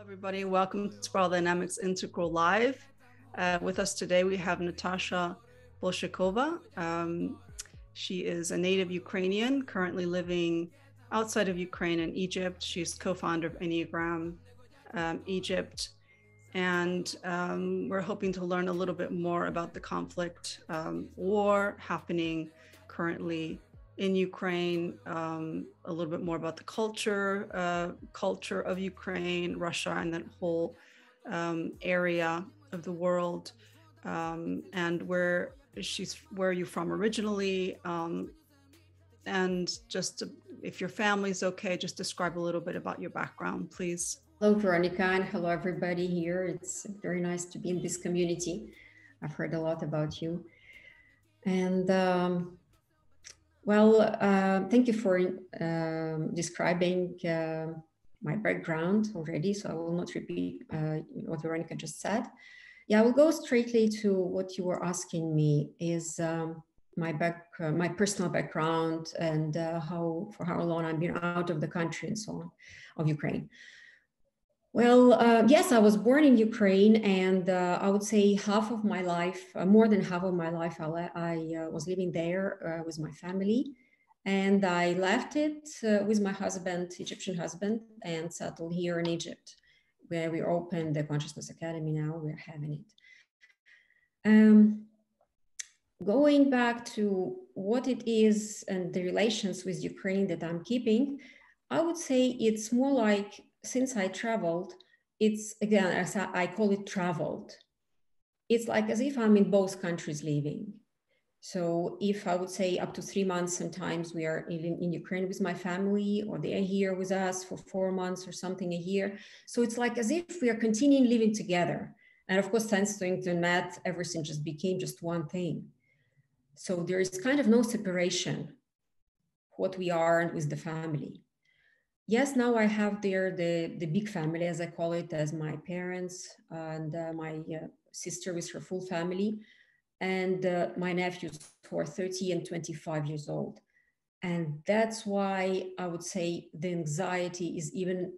Everybody. Welcome to Spiral Dynamics Integral Live. With us today, we have Nataliia Bolshakova. She is a native Ukrainian, currently living outside of Ukraine in Egypt. She's co-founder of Enneagram Egypt. And we're hoping to learn a little bit more about the conflict, war happening currently in Ukraine, a little bit more about the culture of Ukraine, Russia, and that whole area of the world, and where are you from originally, and just if your family's okay, just describe a little bit about your background, please. Hello, Veronica, and hello, everybody here. It's very nice to be in this community. I've heard a lot about you. And thank you for describing my background already, so I will not repeat what Veronica just said. Yeah, I will go straightly to what you were asking me, is my personal background and for how long I've been out of the country and so on, of Ukraine. Well, yes, I was born in Ukraine, and I would say half of my life, more than half of my life, I was living there with my family. And I left it with my husband, Egyptian husband, and settled here in Egypt, where we opened the Consciousness Academy now. We're having it. Going back to what it is and the relations with Ukraine that I'm keeping, I would say it's more like, since I traveled, it's, again, as I call it, traveled. It's like as if I'm in both countries living. So if I would say up to 3 months, sometimes we are in Ukraine with my family, or they are here with us for 4 months or something a year. So it's like as if we are continuing living together. And of course, thanks to internet, everything just became just one thing. So there is kind of no separation, what we are and with the family. Yes, now I have there the big family, as I call it, as my parents and my sister with her full family, and my nephews who are 30 and 25 years old. And that's why I would say the anxiety is even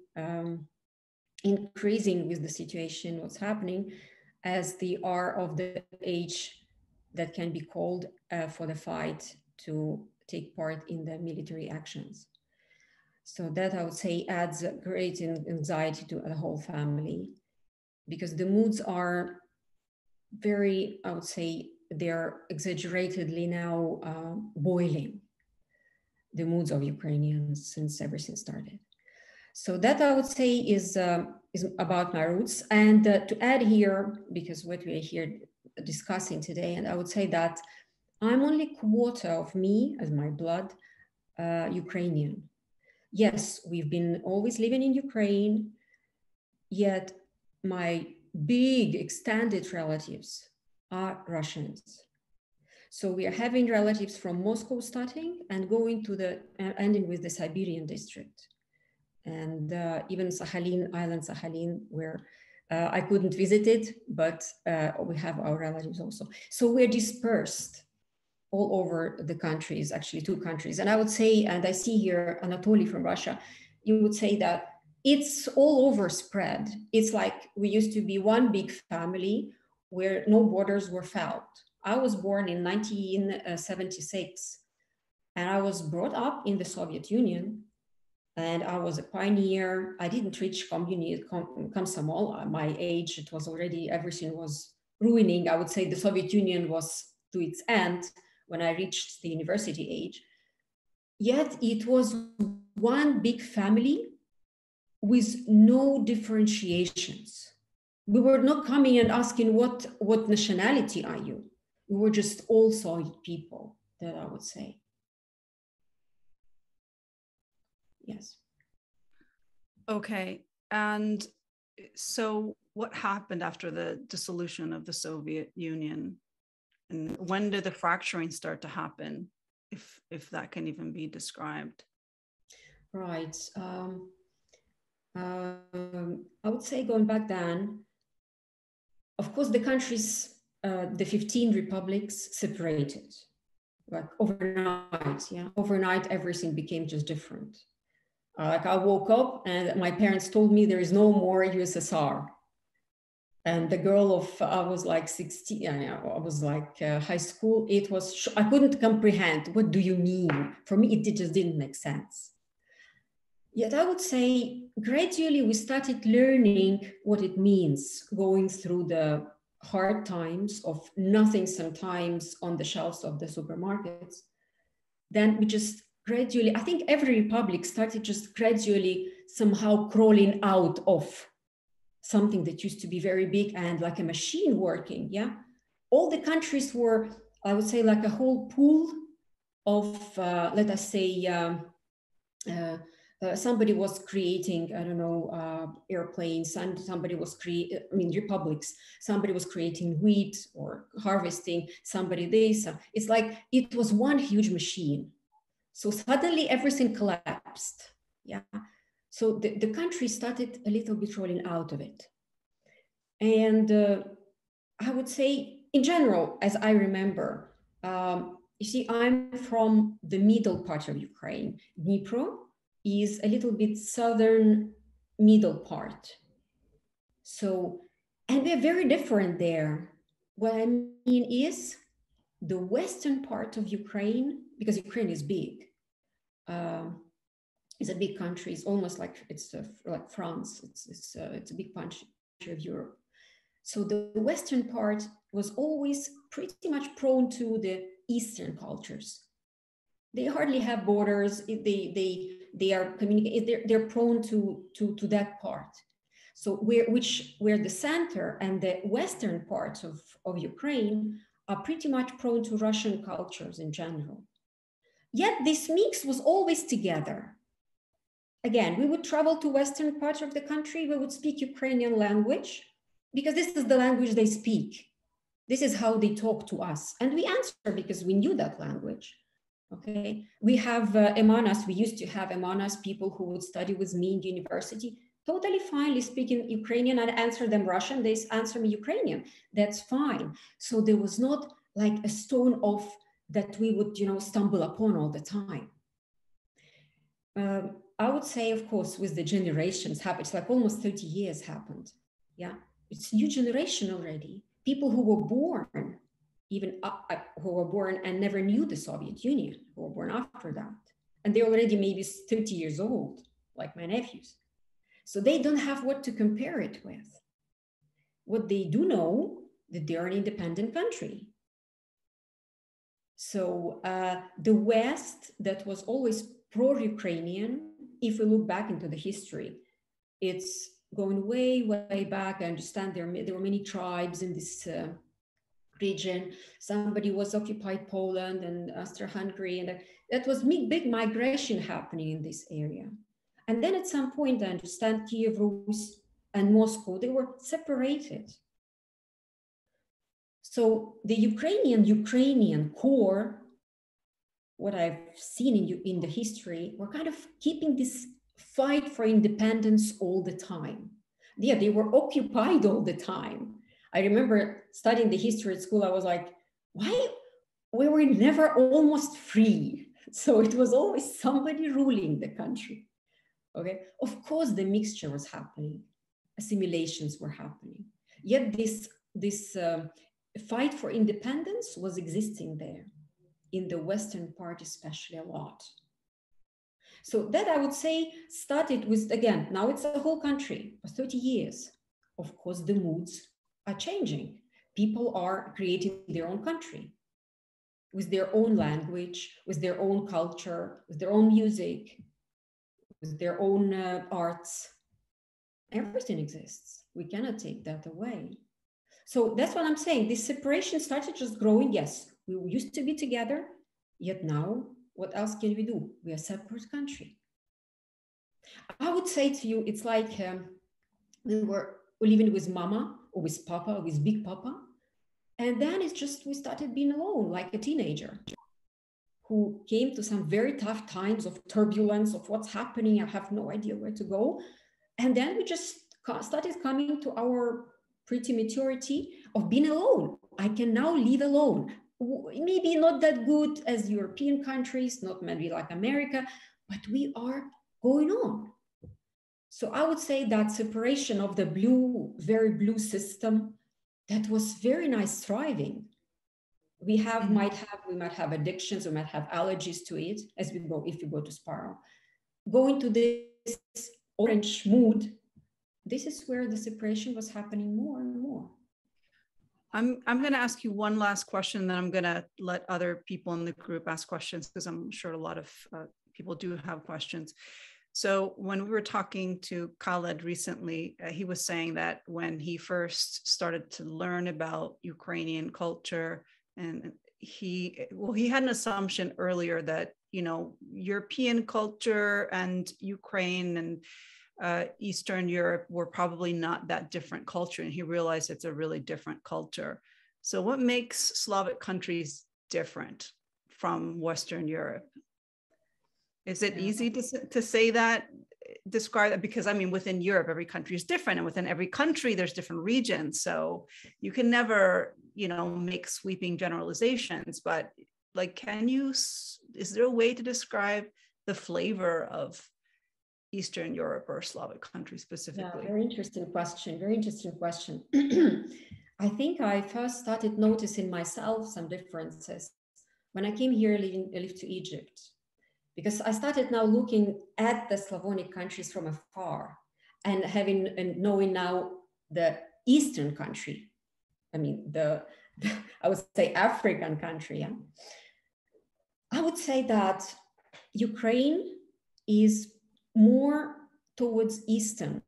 increasing with the situation, what's happening, as they are of the age that can be called for the fight to take part in the military actions. So that, I would say, adds great anxiety to the whole family, because the moods are very, I would say, they're exaggeratedly now boiling, the moods of Ukrainians since everything started. So that, I would say, is about my roots. And to add here, because what we are here discussing today, and I would say that I'm only quarter of me, as my blood, Ukrainian. Yes, we've been always living in Ukraine, yet my big extended relatives are Russians. So we are having relatives from Moscow starting and going to the, ending with the Siberian district. And even Sakhalin, island Sakhalin, where I couldn't visit it, but we have our relatives also. So we're dispersed all over the countries, actually 2 countries. And I would say, and I see here Anatoly from Russia, you would say that it's all over spread. It's like we used to be one big family where no borders were felt. I was born in 1976, and I was brought up in the Soviet Union, and I was a pioneer. I didn't reach Komsomol. My age, it was already, everything was ruining. I would say the Soviet Union was to its end when I reached the university age. Yet it was one big family with no differentiations. We were not coming and asking what nationality are you? We were just all Soviet people, that I would say. Yes. Okay, and so what happened after the dissolution of the Soviet Union? And when did the fracturing start to happen, if that can even be described? Right. I would say, going back then, of course, the countries, the 15 republics separated, like overnight. Yeah, overnight, everything became just different. Like I woke up and my parents told me there is no more USSR. And the girl of, I was like 16, I was like high school. It was, I couldn't comprehend. What do you mean? For me, it just didn't make sense. Yet I would say gradually we started learning what it means, going through the hard times of nothing sometimes on the shelves of the supermarkets. Then we just gradually, I think every republic started just gradually somehow crawling out of something that used to be very big and like a machine working, yeah? All the countries were, I would say, like a whole pool of, let us say, somebody was creating, I don't know, airplanes, and somebody was republics, somebody was creating wheat or harvesting, somebody this. It's like, it was one huge machine. So suddenly everything collapsed, yeah? So the country started a little bit rolling out of it. And I would say, in general, as I remember, you see, I'm from the middle part of Ukraine. Dnipro is a little bit southern middle part. So, and we're very different there. What I mean is the western part of Ukraine, because Ukraine is big, it's a big country. It's almost like it's like France. It's a big country of Europe. So the western part was always pretty much prone to the Eastern cultures. They hardly have borders. They are communicating. They're prone to that part. So where the center and the western parts of Ukraine are pretty much prone to Russian cultures in general. Yet this mix was always together. Again, we would travel to western part of the country. We would speak Ukrainian language because this is the language they speak. This is how they talk to us. And we answer because we knew that language. Okay, we have Emanas. We used to have Emanas, people who would study with me in university, totally finely speaking Ukrainian. I'd answer them Russian. They answer me Ukrainian. That's fine. So there was not like a stone off that we would, stumble upon all the time. I would say, of course, with the generations happened, it's like almost 30 years happened. Yeah, it's new generation already. People who were born, even who were born and never knew the Soviet Union, who were born after that. And they're already maybe 30 years old, like my nephews. So they don't have what to compare it with. What they do know, that they're an independent country. So the West, that was always pro-Ukrainian, if we look back into the history, it's going way, way back. I understand there were many tribes in this region. Somebody was occupied Poland and Austro-Hungary, and that was big migration happening in this area. And then at some point, I understand Kiev, Rus, and Moscow, they were separated. So the Ukrainian core, what I've seen in the history, were kind of keeping this fight for independence all the time. Yeah, they were occupied all the time. I remember studying the history at school. I was like, why? We were never almost free. So it was always somebody ruling the country. Okay, of course the mixture was happening, assimilations were happening. Yet this fight for independence was existing there, in the Western part especially a lot. So that, I would say, started with, again, now it's a whole country for 30 years. Of course, the moods are changing. People are creating their own country with their own language, with their own culture, with their own music, with their own arts. Everything exists. We cannot take that away. So that's what I'm saying. This separation started just growing. Yes, we used to be together, yet now, what else can we do? We are a separate country. I would say to you, it's like we were living with mama or with papa or with big papa. And then it's just, we started being alone, like a teenager who came to some very tough times of turbulence of what's happening. I have no idea where to go. And then we just started coming to our pretty maturity of being alone. I can now live alone. Maybe not that good as European countries, not maybe like America, but we are going on. So I would say that separation of the blue, very blue system, that was very nice thriving. We might have addictions, we might have allergies to it as we go, if we go to spiral. Going to this orange mood, this is where the separation was happening more and more. I'm going to ask you one last question, then I'm going to let other people in the group ask questions, because I'm sure a lot of people do have questions. So when we were talking to Khaled recently, he was saying that when he first started to learn about Ukrainian culture, and he had an assumption earlier that, you know, European culture and Ukraine and Eastern Europe were probably not that different culture, and he realized it's a really different culture. So what makes Slavic countries different from Western Europe? Is it easy to say that, describe that? Because I mean, within Europe, every country is different, and within every country, there's different regions. So you can never, you know, make sweeping generalizations, but like, is there a way to describe the flavor of Eastern Europe or Slavic countries specifically? Yeah, very interesting question. Very interesting question. I think I first started noticing myself some differences when I came here, lived to Egypt, because I started now looking at the Slavonic countries from afar and knowing now the Eastern country. I mean, I would say African country. Yeah? I would say that Ukraine is more towards Eastern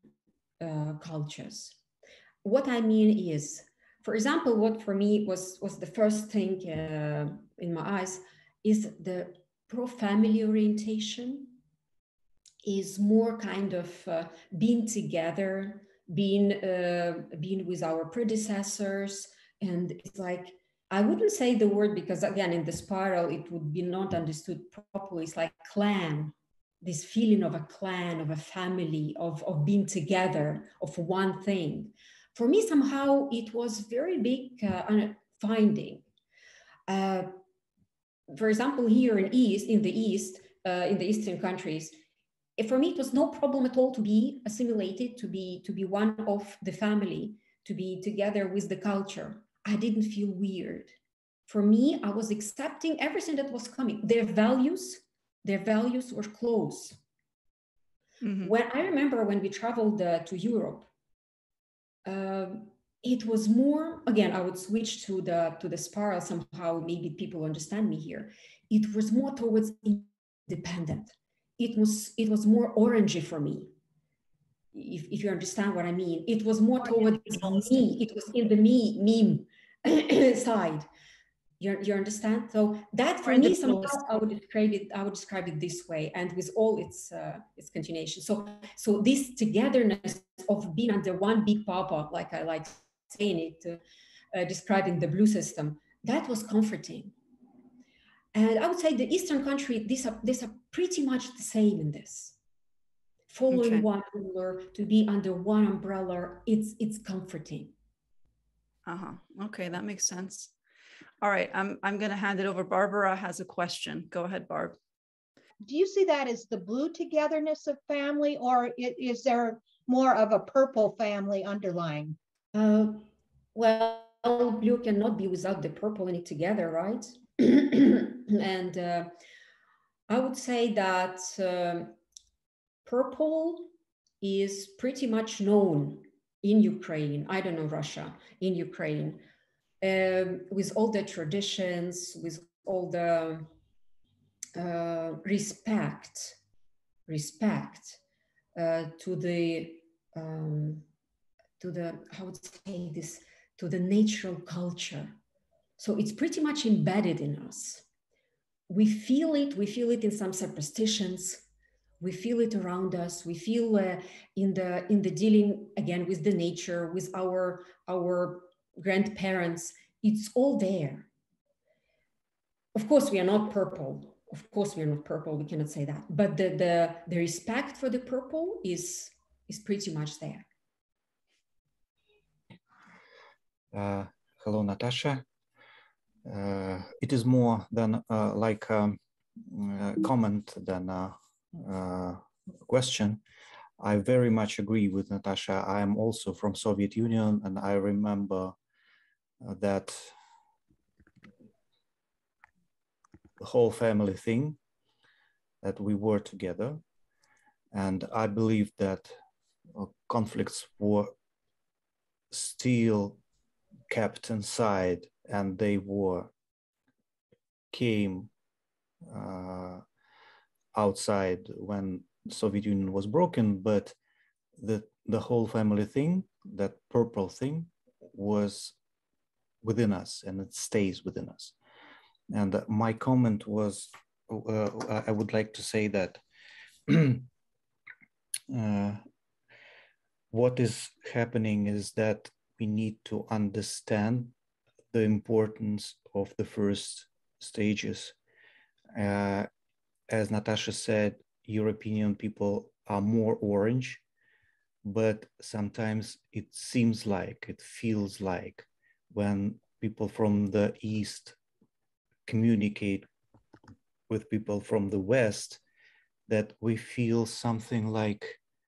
cultures. What I mean is, for example, what for me was the first thing in my eyes is the pro-family orientation, is more kind of being together, being with our predecessors. And it's like, I wouldn't say the word, because again, in the spiral, it would be not understood properly. It's like clan, this feeling of a clan, of a family, of being together, of one thing. For me, somehow it was very big finding. For example, here in the Eastern countries, for me, it was no problem at all to be assimilated, to be one of the family, to be together with the culture. I didn't feel weird. For me, I was accepting everything that was coming. Their values were close. Mm-hmm. When I remember when we traveled to Europe, it was more, again, I would switch to the spiral somehow, maybe people understand me here. It was more towards independent. It was more orangey for me, if you understand what I mean. It was more towards me. It was in the meme side. You understand? So that for me, somehow I would describe it this way, and with all its continuation. So this togetherness of being under one big papa, like I like saying it, describing the blue system, that was comforting. And I would say the Eastern country, these are pretty much the same in this. Following one ruler, to be under one umbrella, it's comforting. Okay, that makes sense. All right, I'm going to hand it over. Barbara has a question. Go ahead, Barb. Do you see that as the blue togetherness of family, or is there more of a purple family underlying? Well, blue cannot be without the purple in it together, right? And I would say that purple is pretty much known in Ukraine. I don't know Russia, in Ukraine. With all the traditions, with all the respect to the how would I say this, to the natural culture. So it's pretty much embedded in us. We feel it in some superstitions. We feel it around us. We feel in the dealing again with the nature, with our grandparents. It's all there. Of course, we are not purple. We cannot say that. But the respect for the purple is pretty much there. Hello, Natasha. It is more than like a comment than question. I very much agree with Natasha. I am also from Soviet Union, and I remember that the whole family thing, that we were together. And I believe that conflicts were still kept inside, and they came outside when the Soviet Union was broken, but the whole family thing, that purple thing, was within us, and it stays within us. And my comment was, I would like to say that what is happening is that we need to understand the importance of the first stages. As Natasha said, European people are more orange, but sometimes it seems like, it feels like, when people from the East communicate with people from the West, that we feel something like,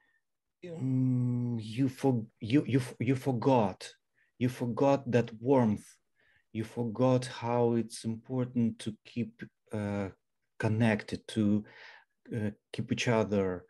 you forgot that warmth, you forgot how it's important to keep connected, to keep each other,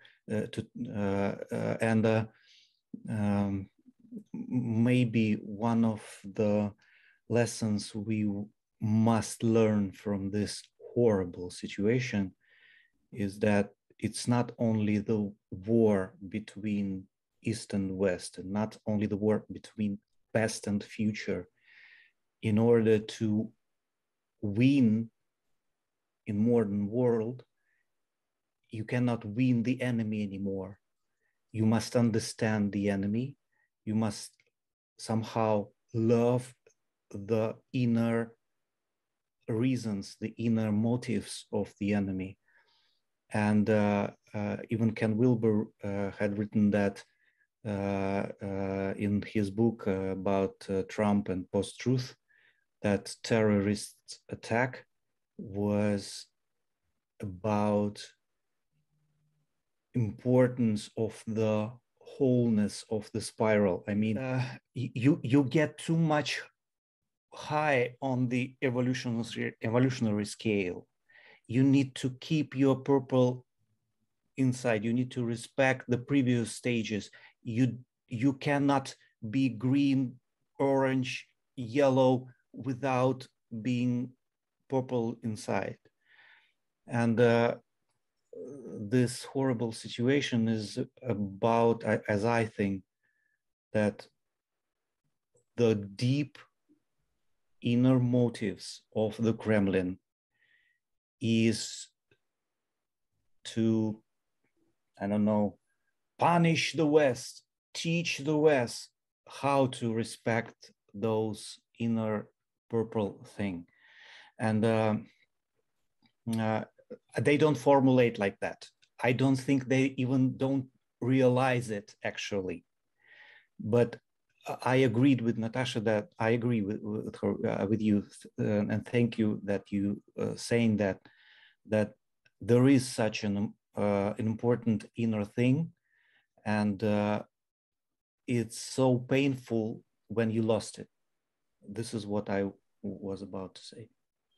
maybe one of the lessons we must learn from this horrible situation is that it's not only the war between East and West, and not only the war between past and future. In order to win in modern world, you cannot win the enemy anymore. You must understand the enemy. You must somehow love the inner reasons, the inner motives of the enemy. And even Ken Wilber had written that in his book about Trump and post-truth, that terrorist attack was about importance of the wholeness of the spiral. I mean, you get too much high on the evolutionary scale. You need to keep your purple inside. You need to respect the previous stages. You cannot be green, orange, yellow without being purple inside. And this horrible situation is about, as I think, that the deep inner motives of the Kremlin is to, I don't know, punish the West, teach the West how to respect those inner purple thing. And they don't formulate like that. I don't think they even don't realize it actually. But I agreed with Natasha that I agree with her, with you, and thank you that you saying that there is such an important inner thing, and it's so painful when you lost it. This is what I was about to say.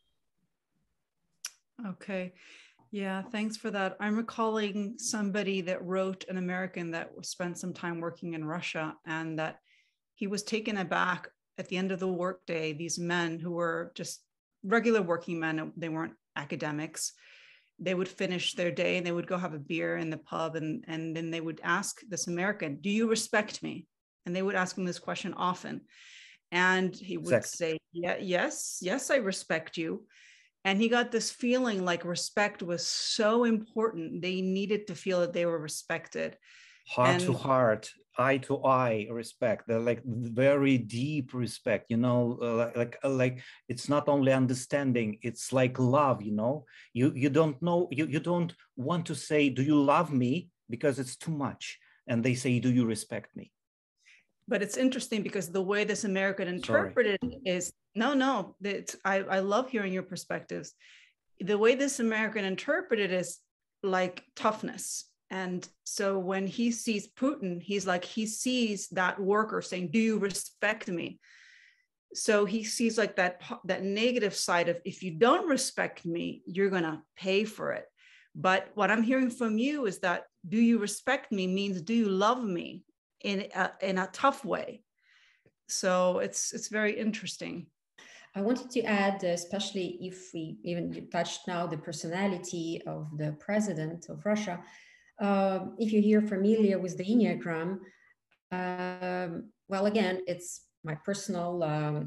Okay. Yeah, thanks for that. I'm recalling somebody that wrote, an American that spent some time working in Russia, and that he was taken aback at the end of the workday. These men who were just regular working men, they weren't academics, they would finish their day and they would go have a beer in the pub, and then they would ask this American, "Do you respect me?" And they would ask him this question often. And he would say, "Yeah, yes, I respect you." And he got this feeling like respect was so important. They needed to feel that they were respected. Heart to heart, eye to eye respect. They're like very deep respect, you know, like it's not only understanding, it's like love, you know. You don't know, you don't want to say, "Do you love me?" because it's too much. And they say, "Do you respect me?" But it's interesting because the way this American interpreted it is, no, I love hearing your perspectives. The way this American interpreted is like toughness. And so when he sees Putin, he's like, he sees that worker saying, do you respect me? So he sees like that negative side of, if you don't respect me, you're going to pay for it. But what I'm hearing from you is that do you respect me means, do you love me in a tough way? So it's very interesting. I wanted to add, especially if we even touched now the personality of the president of Russia, if you're familiar with the Enneagram, well, again, it's my personal,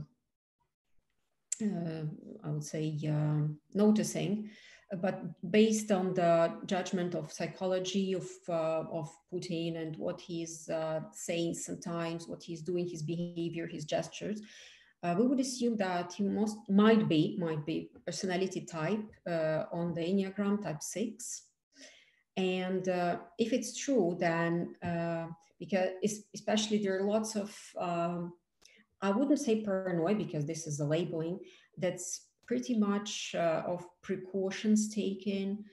I would say, noticing, but based on the judgment of psychology of Putin and what he's saying sometimes, what he's doing, his behavior, his gestures, we would assume that he might be personality type on the Enneagram type 6. And if it's true, then because especially there are lots of, I wouldn't say paranoia because this is a labeling, that's pretty much of precautions taken,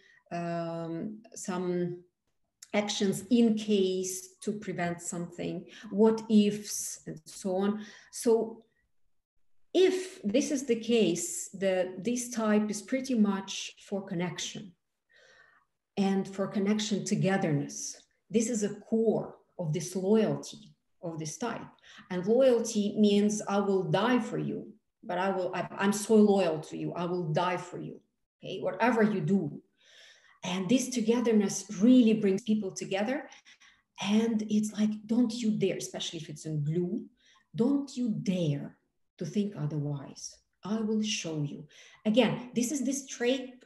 some actions in case to prevent something, what ifs, and so on. So if this is the case, this type is pretty much for connection and for connection togetherness. This is a core of this loyalty of this type. And loyalty means I will die for you, but I'm so loyal to you, I will die for you, okay, whatever you do. And this togetherness really brings people together. And it's like, don't you dare, especially if it's in blue, don't you dare to think otherwise. I will show you. Again, this is this trait,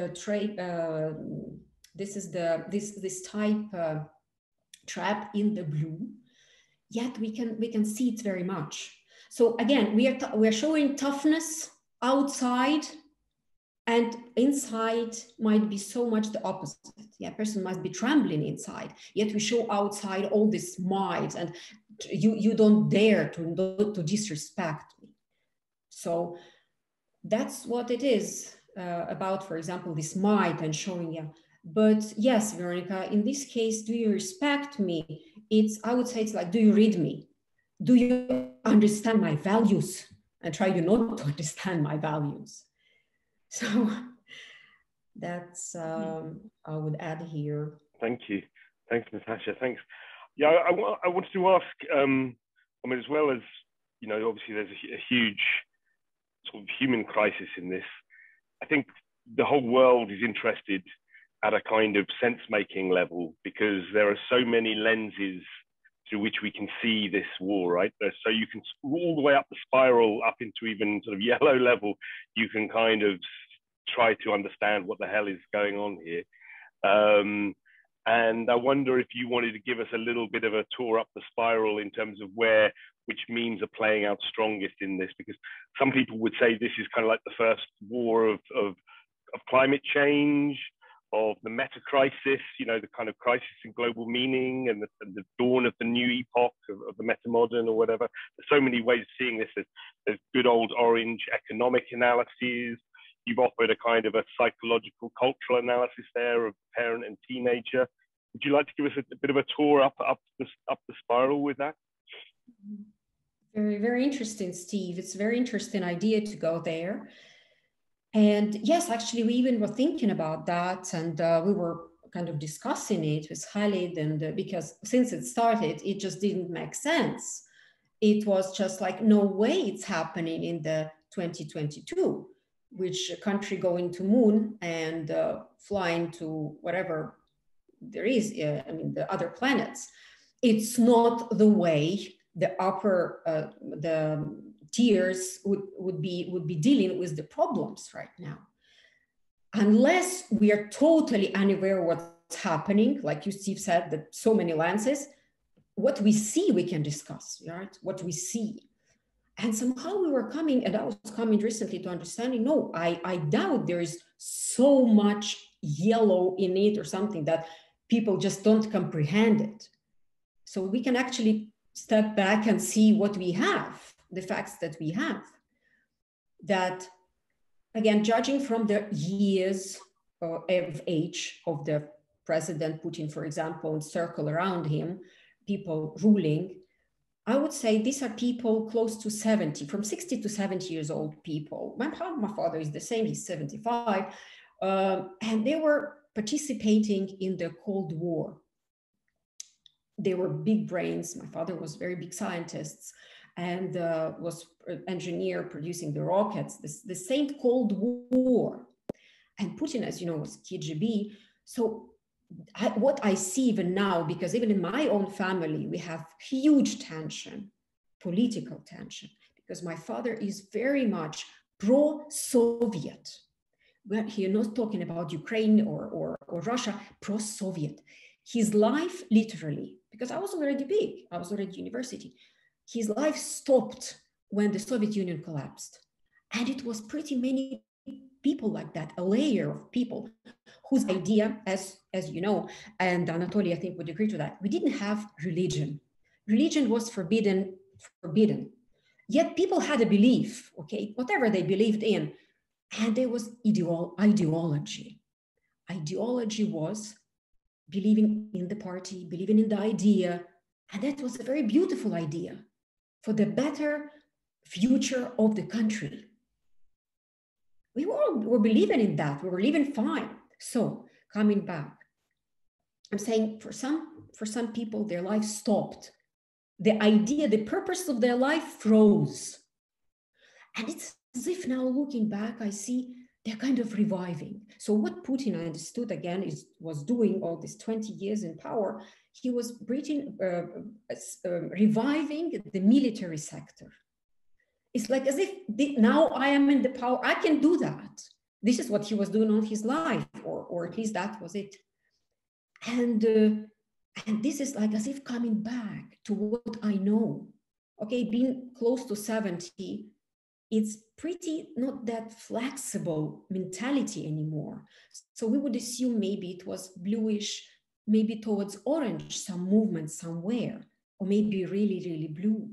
this is this type trap in the blue, yet we can see it very much. So again, we are showing toughness outside, and inside might be so much the opposite. Yeah, person must be trembling inside, yet we show outside all this might, and you don't dare to disrespect me. So that's what it is about, for example, this might and showing you. But yes, Veronica, in this case, do you respect me? I would say it's like, do you read me? Do you understand my values? And try you not to understand my values. So that's, I would add here. Thank you. Thanks, Natasha. Thanks. Yeah, I wanted to ask, I mean, as well as, you know, obviously there's a huge sort of human crisis in this. I think the whole world is interested at a kind of sense-making level, because there are so many lenses through which we can see this war, right? So you can, all the way up the spiral, up into even sort of yellow level, you can kind of try to understand what the hell is going on here. And I wonder if you wanted to give us a little bit of a tour up the spiral in terms of which memes are playing out strongest in this, because some people would say this is kind of like the first war of climate change, of the meta crisis, you know, the kind of crisis in global meaning, and the dawn of the new epoch of the meta modern or whatever. There's so many ways of seeing this. There's good old orange economic analyses. You've offered a kind of a psychological, cultural analysis there of parent and teenager. Would you like to give us a bit of a tour up the spiral with that? Very, very interesting, Steve. It's a very interesting idea to go there. And yes, actually, we even were thinking about that, and we were kind of discussing it with Khalid, and because since it started, it just didn't make sense. It was just like, no way it's happening in the 2022, which country going to moon and flying to whatever there is, I mean, the other planets. It's not the way the upper, the tiers would be dealing with the problems right now. Unless we are totally unaware of what's happening, like you, Steve, said, that so many lenses, what we see, we can discuss, right? What we see. And somehow we were coming, and I was coming recently to understanding, no, I doubt there is so much yellow in it or something that people just don't comprehend it. So we can actually step back and see what we have, the facts that we have. That, again, judging from the years of age of the President Putin, for example, and circle around him, people ruling, I would say these are people close to 70, from 60 to 70 years old people. My father is the same, he's 75. And they were participating in the Cold War. They were big brains. My father was very big scientists and was an engineer producing the rockets, the same Cold War. And Putin, as you know, was KGB. So what I see even now, because even in my own family, we have huge tension, political tension, because my father is very much pro-Soviet. But he's not talking about Ukraine or Russia, pro-Soviet. His life literally, because I was already big, I was already university, his life stopped when the Soviet Union collapsed. And it was pretty many people like that, a layer of people whose idea, as you know, and Anatoly, I think, would agree to that, we didn't have religion. Religion was forbidden. Yet people had a belief, okay, whatever they believed in, and there was ideology. Ideology was believing in the party, believing in the idea, and that was a very beautiful idea for the better future of the country. We were believing in that. We were living fine. So coming back, I'm saying for some people, their life stopped. The idea, the purpose of their life froze. And it's as if now looking back, I see they're kind of reviving. So what Putin, I understood again, was doing all these 20 years in power, he was reviving the military sector. It's like as if now I am in the power, I can do that. This is what he was doing all his life, or at least that was it. And this is like as if coming back to what I know. Okay, being close to 70, it's pretty not that flexible mentality anymore. So we would assume maybe it was bluish, maybe towards orange, some movement somewhere, or maybe really, really blue.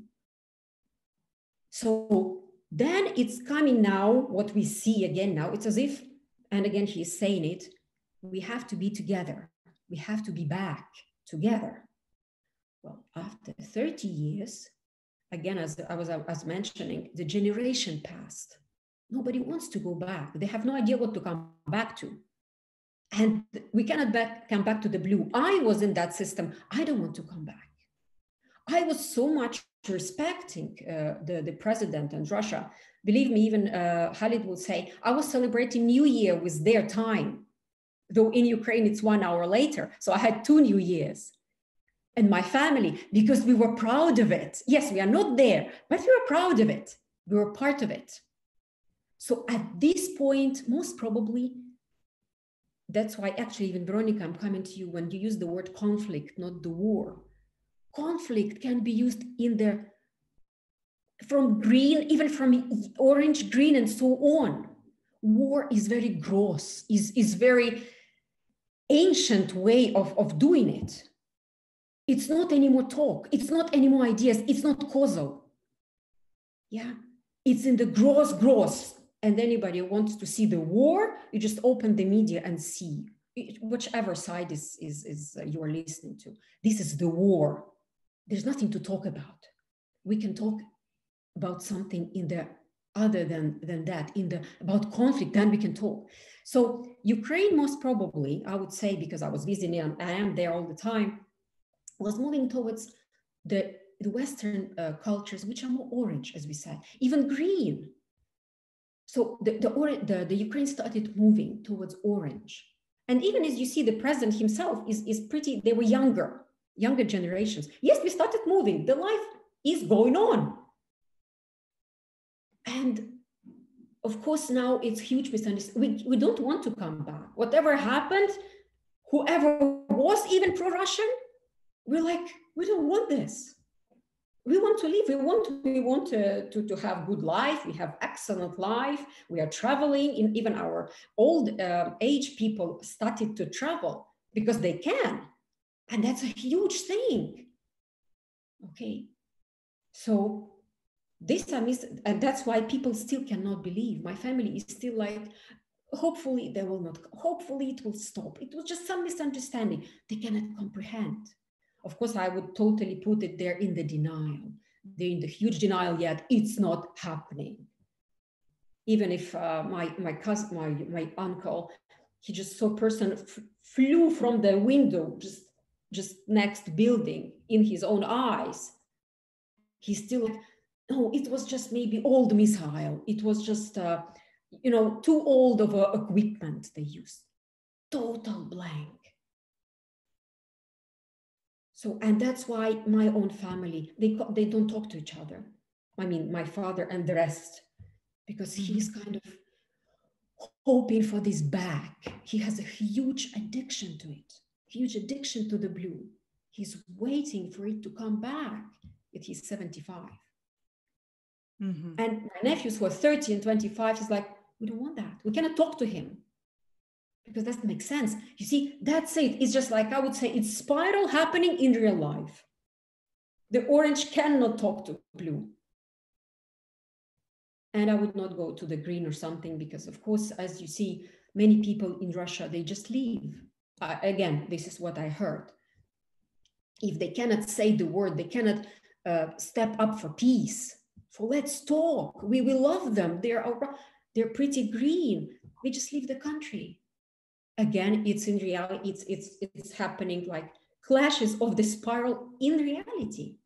So then it's coming now, what we see again now, it's as if, and again, he's saying it, we have to be together. We have to be back together. Well, after 30 years, again, as I was mentioning, the generation passed. Nobody wants to go back. They have no idea what to come back to. And we cannot come back to the blue. I was in that system. I don't want to come back. I was so much respecting the president and Russia. Believe me, even Khalid would say, I was celebrating New Year with their time. Though in Ukraine, it's 1 hour later. So I had 2 New Years. And my family, because we were proud of it. Yes, we are not there, but we were proud of it. We were part of it. So at this point, most probably, that's why actually, even Veronica, I'm coming to you when you use the word conflict, not the war. Conflict can be used from green, even from orange, green, and so on. War is very gross, is very ancient way of doing it. It's not anymore talk. It's not anymore ideas. It's not causal. Yeah, it's in the gross. And anybody who wants to see the war, you just open the media and see whichever side is you are listening to. This is the war. There's nothing to talk about. We can talk about something in the other than that, about conflict, then we can talk. So Ukraine most probably, I would say, because I was visiting and I am there all the time, was moving towards the Western cultures, which are more orange, as we said, even green. So the Ukraine started moving towards orange. And even as you see, the president himself is pretty, they were younger generations. Yes, we started moving, the life is going on. And of course, now it's huge misunderstanding. We don't want to come back. Whatever happened, whoever was even pro-Russian, we're like, we don't want this. We want to live. We want to have good life. We have excellent life. We are traveling. Even our old age people started to travel because they can. And that's a huge thing. Okay. So and that's why people still cannot believe. My family is still like, hopefully they will not, hopefully it will stop. It was just some misunderstanding. They cannot comprehend. Of course, I would totally put it there in the denial. They're in the huge denial, yet it's not happening. Even if my cousin, my uncle, he just saw a person flew from the window, just next building in his own eyes. He's still like, no, it was just maybe old missile. It was just, you know, too old of equipment they used. Total blank. So, and that's why my own family, they don't talk to each other. I mean, my father and the rest, because he's kind of hoping for this back. He has a huge addiction to it, huge addiction to the blue. He's waiting for it to come back. Yet he's 75. And my nephews who are 30 and 25, he's like, we don't want that. We cannot talk to him because that doesn't make sense. You see, that's it. It's just like, I would say, it's spiral happening in real life. The orange cannot talk to blue. And I would not go to the green or something because, of course, as you see, many people in Russia, they just leave. Again, this is what I heard. If they cannot say the word, they cannot step up for peace. For let's talk. We will love them. They're pretty green. We just leave the country. Again, it's in reality, it's happening like clashes of the spiral in reality.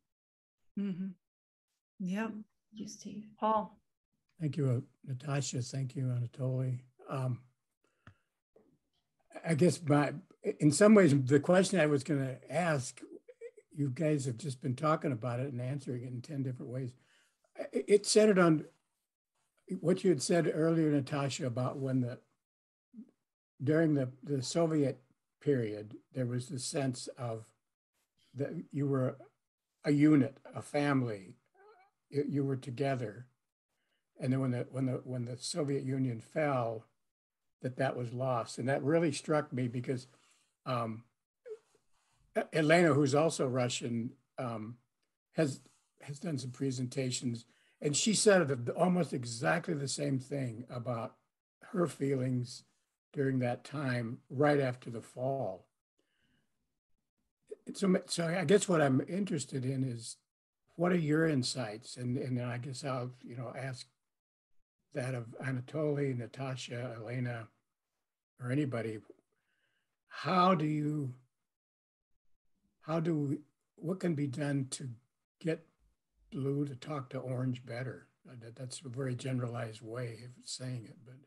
Yeah. You, Steve. Paul. Thank you, Natasha. Thank you, Anatoly. I guess in some ways, the question I was going to ask, you guys have just been talking about it and answering it in 10 different ways. It centered on what you had said earlier, Natasha, about when during the Soviet period, there was the sense of that you were a unit, a family, you were together. And then when the Soviet Union fell, that was lost. And that really struck me because Elena, who's also Russian, has done some presentations, and she said almost exactly the same thing about her feelings during that time, right after the fall. So I guess what I'm interested in is, what are your insights? And I guess I'll ask that of Anatoly, Natasha, Elena, or anybody. What can be done to get blue to talk to orange better? That's a very generalized way of saying it, but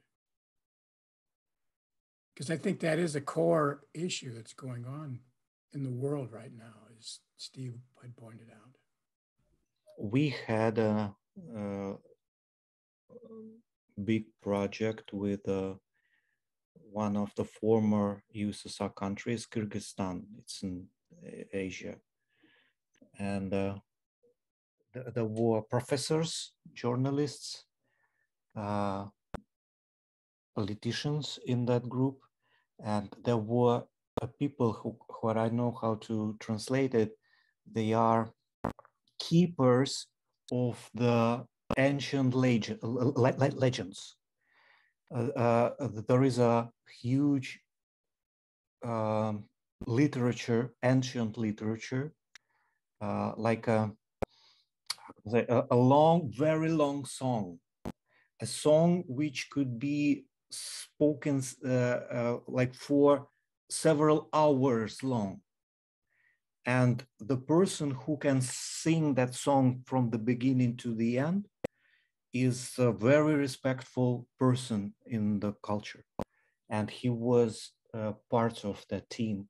because I think that is a core issue that's going on in the world right now, as Steve had pointed out. We had a big project with one of the former USSR countries, Kyrgyzstan. It's in Asia. And there were professors, journalists, politicians in that group. And there were people who I know how to translate it. They are keepers of the ancient legends. There is a huge literature, ancient literature, like a long, very long song, a song which could be spoken like for several hours long. And the person who can sing that song from the beginning to the end is a very respectful person in the culture. And he was part of that team.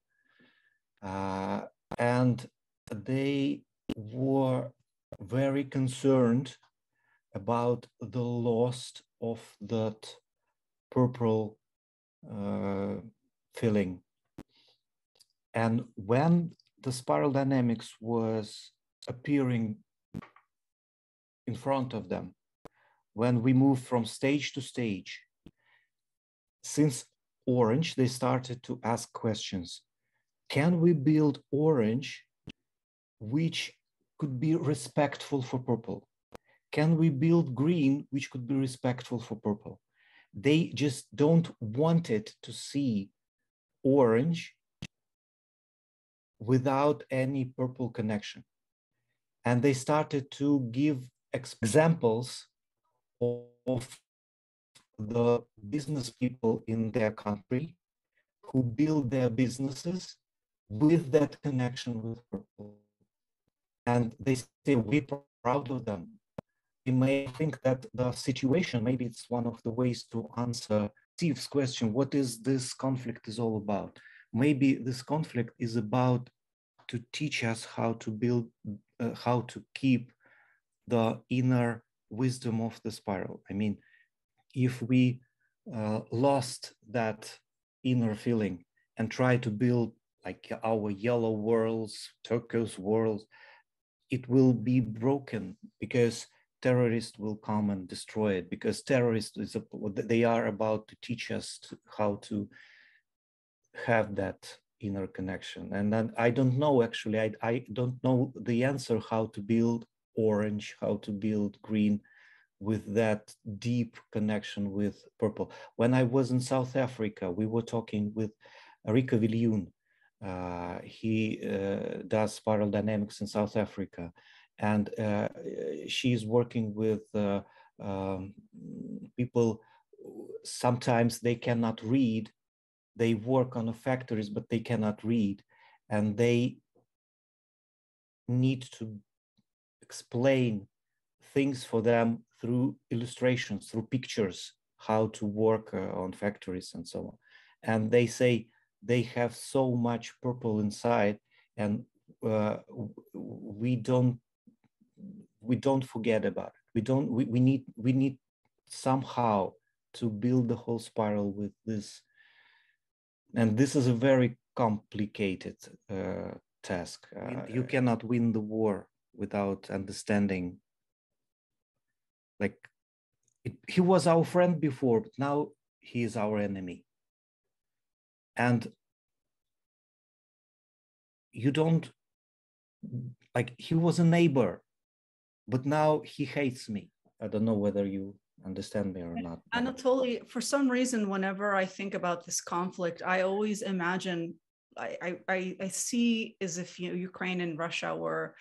And they were very concerned about the loss of that purple feeling. And when the spiral dynamics was appearing in front of them, when we moved from stage to stage, since orange, they started to ask questions. Can we build orange which could be respectful for purple? Can we build green which could be respectful for purple? they just don't want it to see orange without any purple connection. And they started to give examples of the business people in their country who build their businesses with that connection with purple. And they say, we're proud of them. You may think that the situation, maybe it's one of the ways to answer Steve's question, what is this conflict is all about? Maybe this conflict is about to teach us how to build, how to keep the inner wisdom of the spiral. I mean, if we lost that inner feeling and try to build like our yellow worlds, turquoise worlds, it will be broken because terrorists will come and destroy it, because terrorists, they are about to teach us how to have that inner connection. And then I don't know, actually, I don't know the answer how to build orange, how to build green with that deep connection with purple. When I was in South Africa, we were talking with Rika Viljoen. He does spiral dynamics in South Africa. And she's working with people, sometimes they cannot read. They work on the factories, but they cannot read. And they need to explain things for them through illustrations, through pictures, how to work on factories and so on. And they say they have so much purple inside, and we don't forget about it. We need somehow to build the whole spiral with this. And this is a very complicated task. You cannot win the war without understanding. Like, he was our friend before, but now he is our enemy. And you don't, like, he was a neighbor, but now he hates me. I don't know whether you understand me or not. Anatoly, for some reason, whenever I think about this conflict, I always imagine, I see as if, you know, Ukraine and Russia were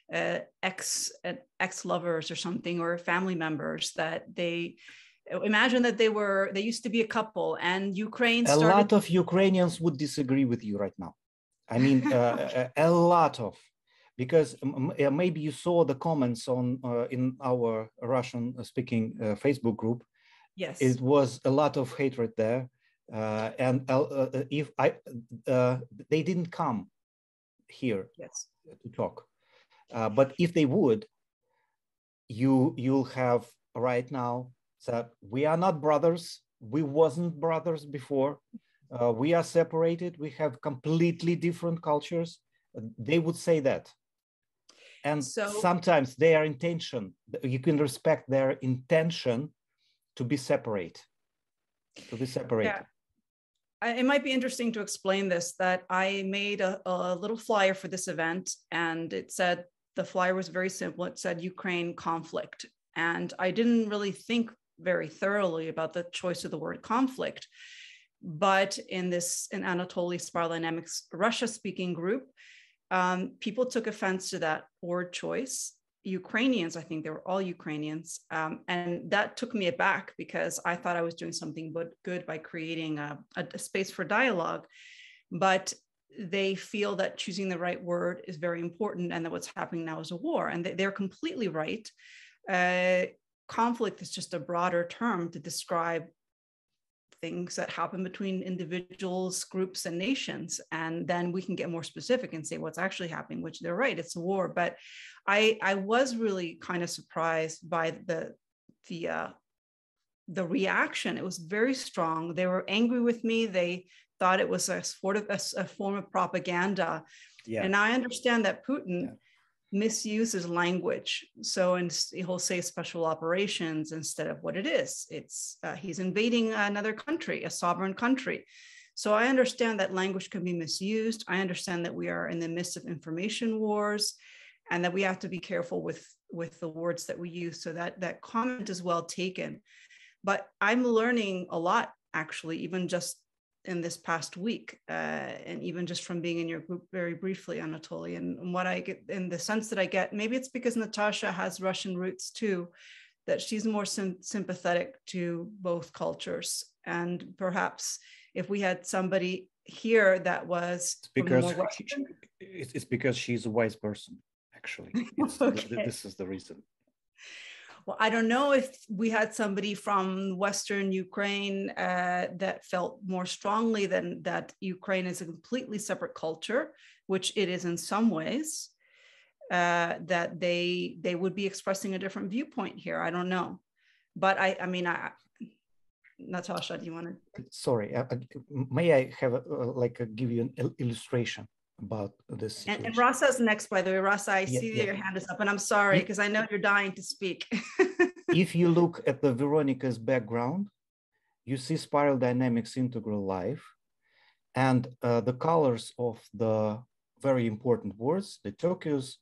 ex-lovers or something, or family members, that they imagine that they used to be a couple, and Ukraine started. A lot of Ukrainians would disagree with you right now. I mean, a lot of, because maybe you saw the comments on in our Russian-speaking Facebook group. Yes, it was a lot of hatred there, and if they didn't come here, yes, to talk. But if they would, you'll have right now that we are not brothers. We wasn't brothers before. We are separated. We have completely different cultures. They would say that. And so, sometimes their intention, you can respect their intention to be separate, Yeah. It might be interesting to explain this, that I made a little flyer for this event, and it said, the flyer was very simple. It said Ukraine conflict. And I didn't really think very thoroughly about the choice of the word conflict. But in Anatoly Spiral Dynamics Russia-speaking group, people took offense to that word choice. Ukrainians, I think they were all Ukrainians. And that took me aback, because I thought I was doing something good by creating a space for dialogue. But they feel that choosing the right word is very important, and that what's happening now is a war. And they're completely right. Conflict is just a broader term to describe things that happen between individuals, groups, and nations. And then we can get more specific and say what's actually happening, which they're right, it's a war. But I was really kind of surprised by the reaction. It was very strong. They were angry with me. They thought it was a form of propaganda. Yeah. And I understand that Putin misuses language. So he'll say special operations instead of what it is. It's he's invading another country, a sovereign country. So I understand that language can be misused. I understand that we are in the midst of information wars, and that we have to be careful with the words that we use. So that comment is well taken. but I'm learning a lot, actually, even just in this past week, and even just from being in your group very briefly, Anatoly. And what I get, in the sense that I get, maybe it's because Natasha has Russian roots too, that she's more sympathetic to both cultures. And perhaps if we had somebody here that was because it's because she's a wise person, actually. Okay. This is the reason. Well, I don't know if we had somebody from Western Ukraine that felt more strongly than that Ukraine is a completely separate culture, which it is in some ways, that they would be expressing a different viewpoint here. I don't know. But I mean, Natasha, do you want to? Sorry, may I have give you an illustration about this situation? And Rasa's next, by the way. Rasa, I see that your hand is up, and I'm sorry because I know you're dying to speak. If you look at the Veronica's background, you see spiral dynamics integral life, and the colors of the very important words, the turquoise,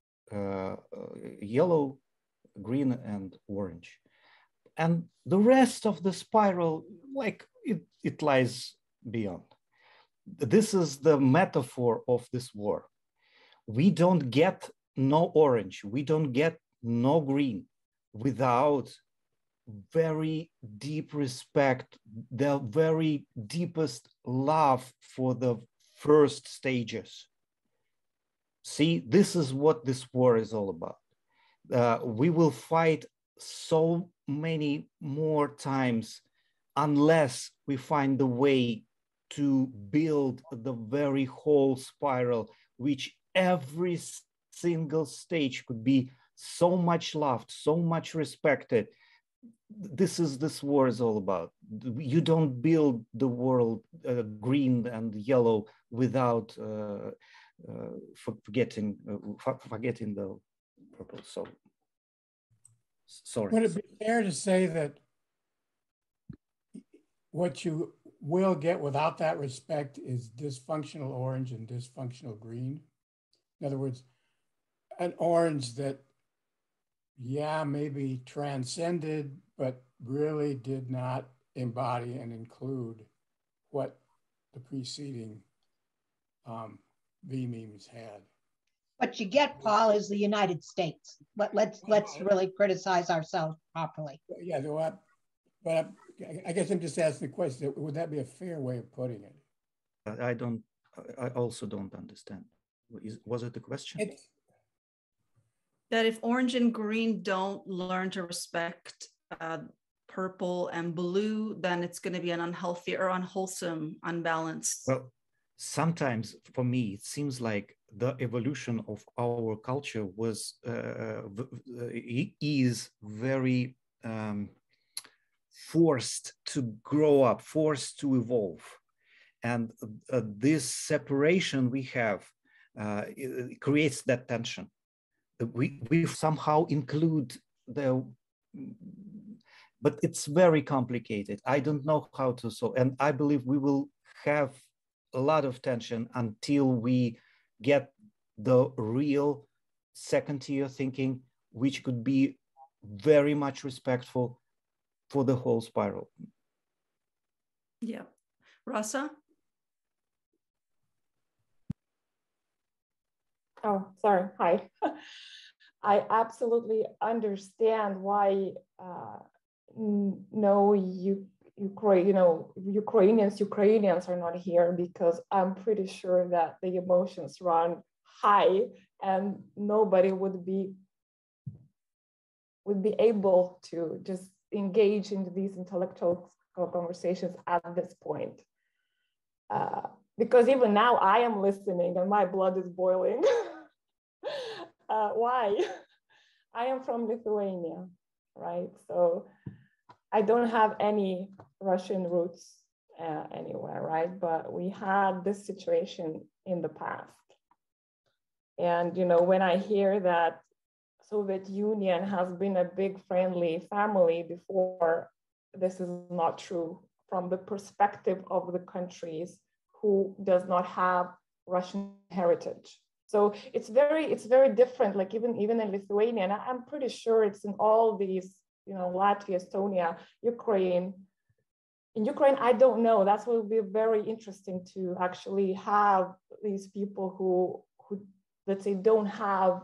yellow, green, and orange. And the rest of the spiral, like it lies beyond. This is the metaphor of this war. We don't get no orange, we don't get no green without very deep respect, the very deepest love for the first stages. See, this is what this war is all about. We will fight so many more times unless we find the way to build the very whole spiral, which every single stage could be so much loved, so much respected. This war is all about. You don't build the world green and yellow without forgetting the purple. So sorry. Would it be fair to say that what you will get without that respect is dysfunctional orange and dysfunctional green? In other words, an orange that, yeah, maybe transcended, but really did not embody and include what the preceding V-memes had. What you get, Paul, is the United States. But let's really criticize ourselves properly. Yeah, but I guess I'm just asking the question, would that be a fair way of putting it? I also don't understand. Was it the question? That if orange and green don't learn to respect purple and blue, then it's going to be an unhealthy or unwholesome, unbalanced. Well, sometimes for me, it seems like the evolution of our culture is very forced to grow up, forced to evolve. And this separation we have it creates that tension. We somehow include but it's very complicated. I don't know how to solve, and I believe we will have a lot of tension until we get the real second tier thinking, which could be very much respectful for the whole spiral. Yeah. Rasa? Oh, sorry. Hi. I absolutely understand why Ukrainians are not here, because I'm pretty sure that the emotions run high and nobody would be able to just engage in these intellectual conversations at this point. Because even now I am listening and my blood is boiling. Why? I am from Lithuania, right? So I don't have any Russian roots anywhere, right? But we had this situation in the past. And, when I hear that Soviet Union has been a big friendly family before, this is not true from the perspective of the countries who does not have Russian heritage. So it's very different, like even in Lithuania, and I'm pretty sure it's in all these Latvia, Estonia, Ukraine. In Ukraine, I don't know. That's what will be very interesting to actually have these people who let's say don't have,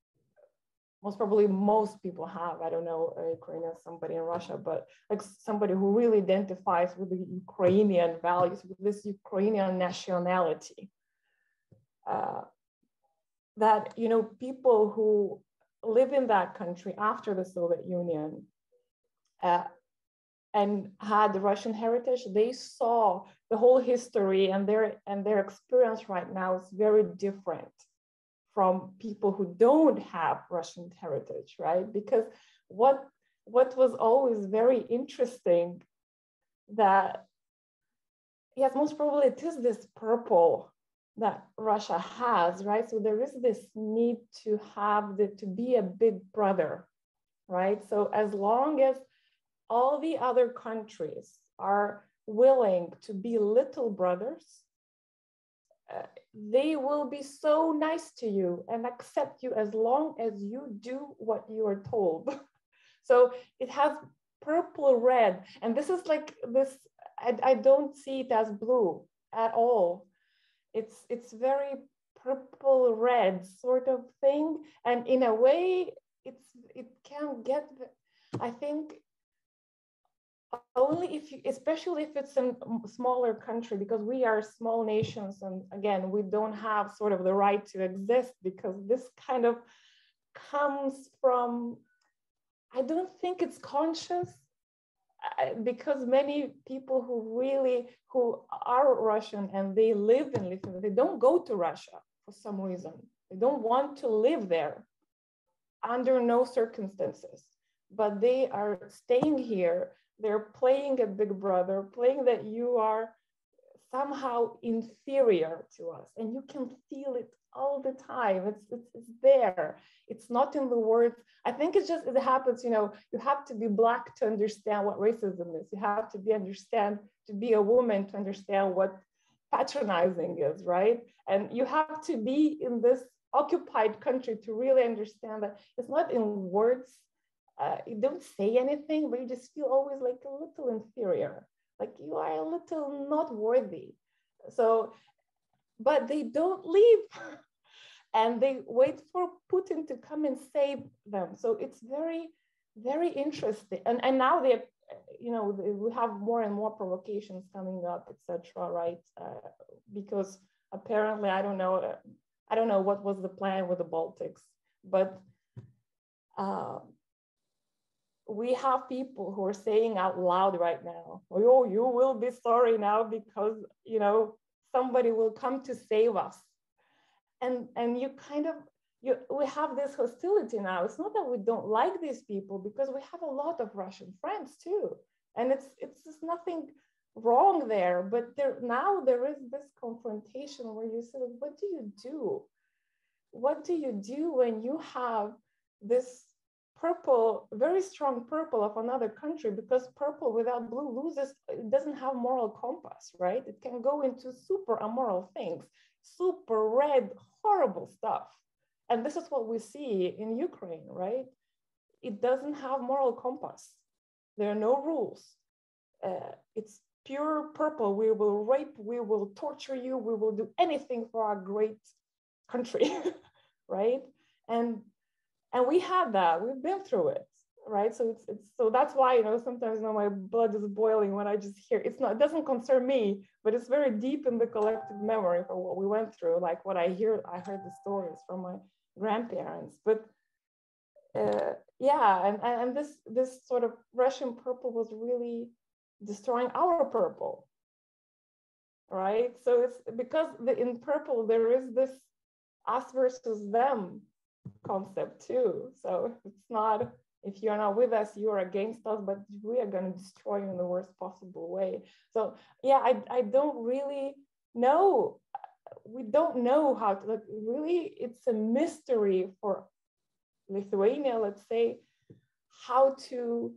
most people have, I don't know, Ukrainian, somebody in Russia, but like somebody who really identifies with the Ukrainian values, with this Ukrainian nationality. That, people who live in that country after the Soviet Union and had the Russian heritage, they saw the whole history, and their experience right now is very different from people who don't have Russian heritage, right? Because what was always very interesting, that yes, most probably it is this purple that Russia has, right? So there is this need to to be a big brother, right? So as long as all the other countries are willing to be little brothers, they will be so nice to you and accept you as long as you do what you are told. So it has purple red, and this is like this, I don't see it as blue at all. It's very purple red sort of thing, and in a way it can get, I think, only especially if it's a smaller country, because we are small nations, and again, we don't have sort of the right to exist, because this kind of comes from, I don't think it's conscious, because many people who are Russian and they live in Lithuania, they don't go to Russia for some reason. They don't want to live there under no circumstances, but they are staying here. They're playing a big brother, playing that you are somehow inferior to us, and you can feel it all the time. It's there. It's not in the words. I think it happens, you have to be Black to understand what racism is. You have to be a woman to understand what patronizing is, right? And you have to be in this occupied country to really understand that it's not in words. You don't say anything, but you just feel always like a little inferior, like you are a little not worthy. So, but they don't leave, and they wait for Putin to come and save them. So it's very, very interesting. And now we have more and more provocations coming up, etc. Right? Because apparently, I don't know what was the plan with the Baltics, but. We have people who are saying out loud right now, oh, you will be sorry now because, somebody will come to save us. And we have this hostility now. It's not that we don't like these people, because we have a lot of Russian friends too. And it's just nothing wrong there, but there is this confrontation where you say, what do you do? What do you do when you have this purple, very strong purple of another country? Because purple without blue it doesn't have moral compass, right? It can go into super immoral things, super red, horrible stuff. And this is what we see in Ukraine, right? It doesn't have moral compass. There are no rules. It's pure purple. We will rape, we will torture you, we will do anything for our great country, right? And we had that. We've been through it, right? So so that's why sometimes my blood is boiling when I just hear. It doesn't concern me, but it's very deep in the collective memory for what we went through. Like what I heard the stories from my grandparents. But and this sort of Russian purple was really destroying our purple, right? So it's because in purple there is this us versus them concept too. So it's not, if you're not with us, you're against us, but we are going to destroy you in the worst possible way. So I don't really know. We don't know how to, really, it's a mystery for Lithuania, let's say, how to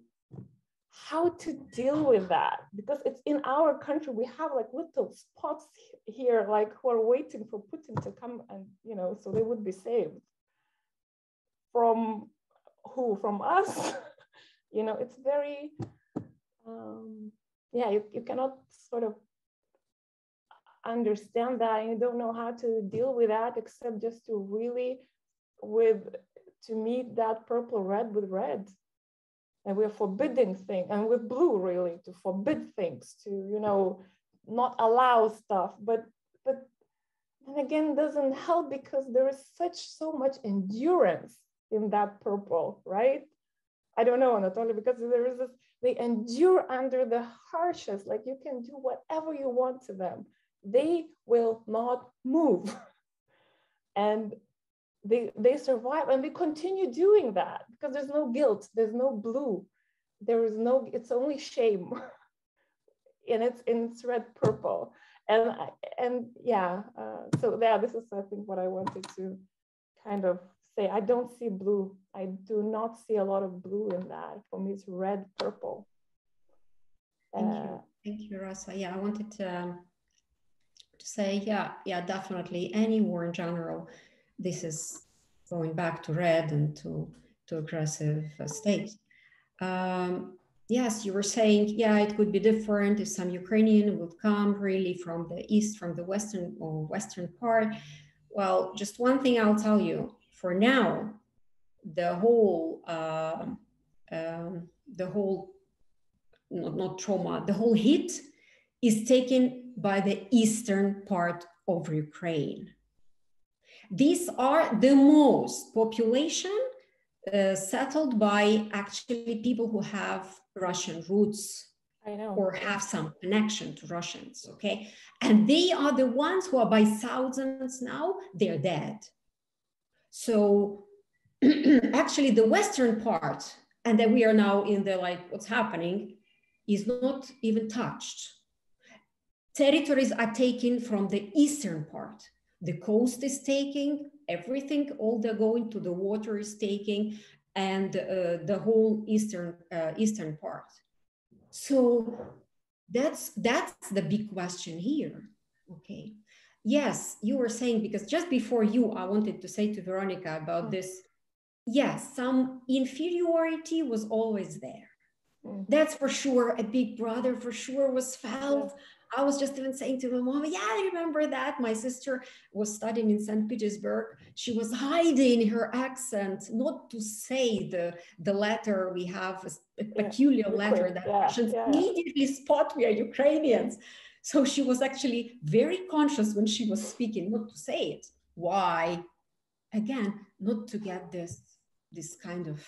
deal with that, because it's in our country. We have like little spots here, like who are waiting for Putin to come and, so they would be saved. From who? From us? You know, it's very, yeah, you cannot sort of understand that, and you don't know how to deal with that except just to really to meet that purple red with red. And we're forbidding things, and with blue really to forbid things, to, you know, not allow stuff, but then again doesn't help, because there is so much endurance in that purple, right? I don't know, Anatoly, because there is this, they endure under the harshest, like you can do whatever you want to them. They will not move. And they survive, and we continue doing that because there's no guilt, there's no blue, there is no, it's only shame. And it's red purple. And yeah, so yeah, this is, I think, what I wanted to kind of say. I don't see blue. I do not see a lot of blue in that. For me, it's red purple. Thank you, Rasa. Yeah, I wanted to say, yeah, definitely any war in general, this is going back to red and to aggressive states. Yes, you were saying, yeah, it could be different if some Ukrainian would come really from the east, from the western part. Well, just one thing I'll tell you, for now, the whole not trauma, the whole hit is taken by the eastern part of Ukraine. These are the most population settled by actually people who have Russian roots, I know, or have some connection to Russians, okay? And they are the ones who are by thousands now, they're dead. So actually the western part, and then we are now in the, like, what's happening, is not even touched. Territories are taken from the eastern part. The coast is taking everything, all the going to the water is taking, and the whole eastern part. So that's the big question here, okay? Yes, you were saying, because just before you, I wanted to say to Veronica about this, yes, some inferiority was always there. That's for sure. A big brother for sure was felt. I was just even saying to my mom, yeah, I remember that. My sister was studying in St. Petersburg. She was hiding her accent, not to say the letter. We have a peculiar letter that Russians immediately spot we are Ukrainians. So she was actually very conscious when she was speaking, not to say it. Why? Again, not to get this kind of,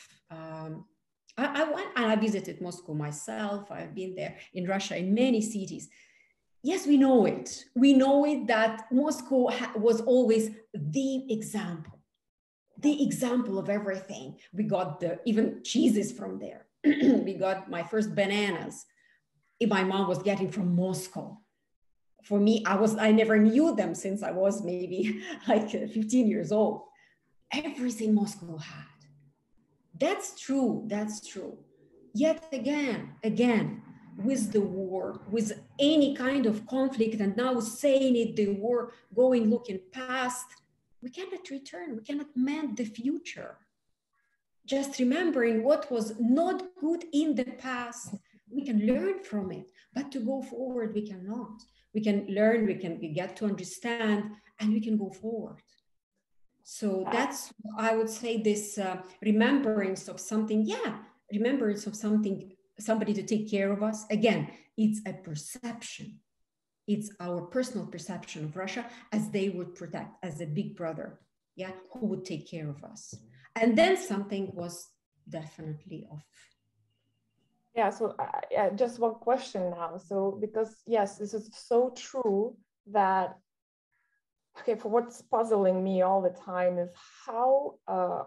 I visited Moscow myself. I've been there in Russia in many cities. Yes, we know it. We know it that Moscow was always the example of everything. We got even cheeses from there. We got my first bananas. My mom was getting from Moscow. For me, I never knew them since I was maybe like 15 years old. Everything Moscow had. That's true. That's true. Yet again, with the war, with any kind of conflict, and now saying it, the war going, looking past, we cannot return, we cannot mend the future. Just remembering what was not good in the past, we can learn from it, but to go forward, we cannot. We can learn, we get to understand, and we can go forward. So that's, I would say, this remembrance of something, remembrance of something, somebody to take care of us. Again, it's a perception. It's our personal perception of Russia as they would protect, as a big brother, who would take care of us. And then something was definitely off. Yeah, so just one question now. So, because yes, this is so true that, okay, for what's puzzling me all the time is how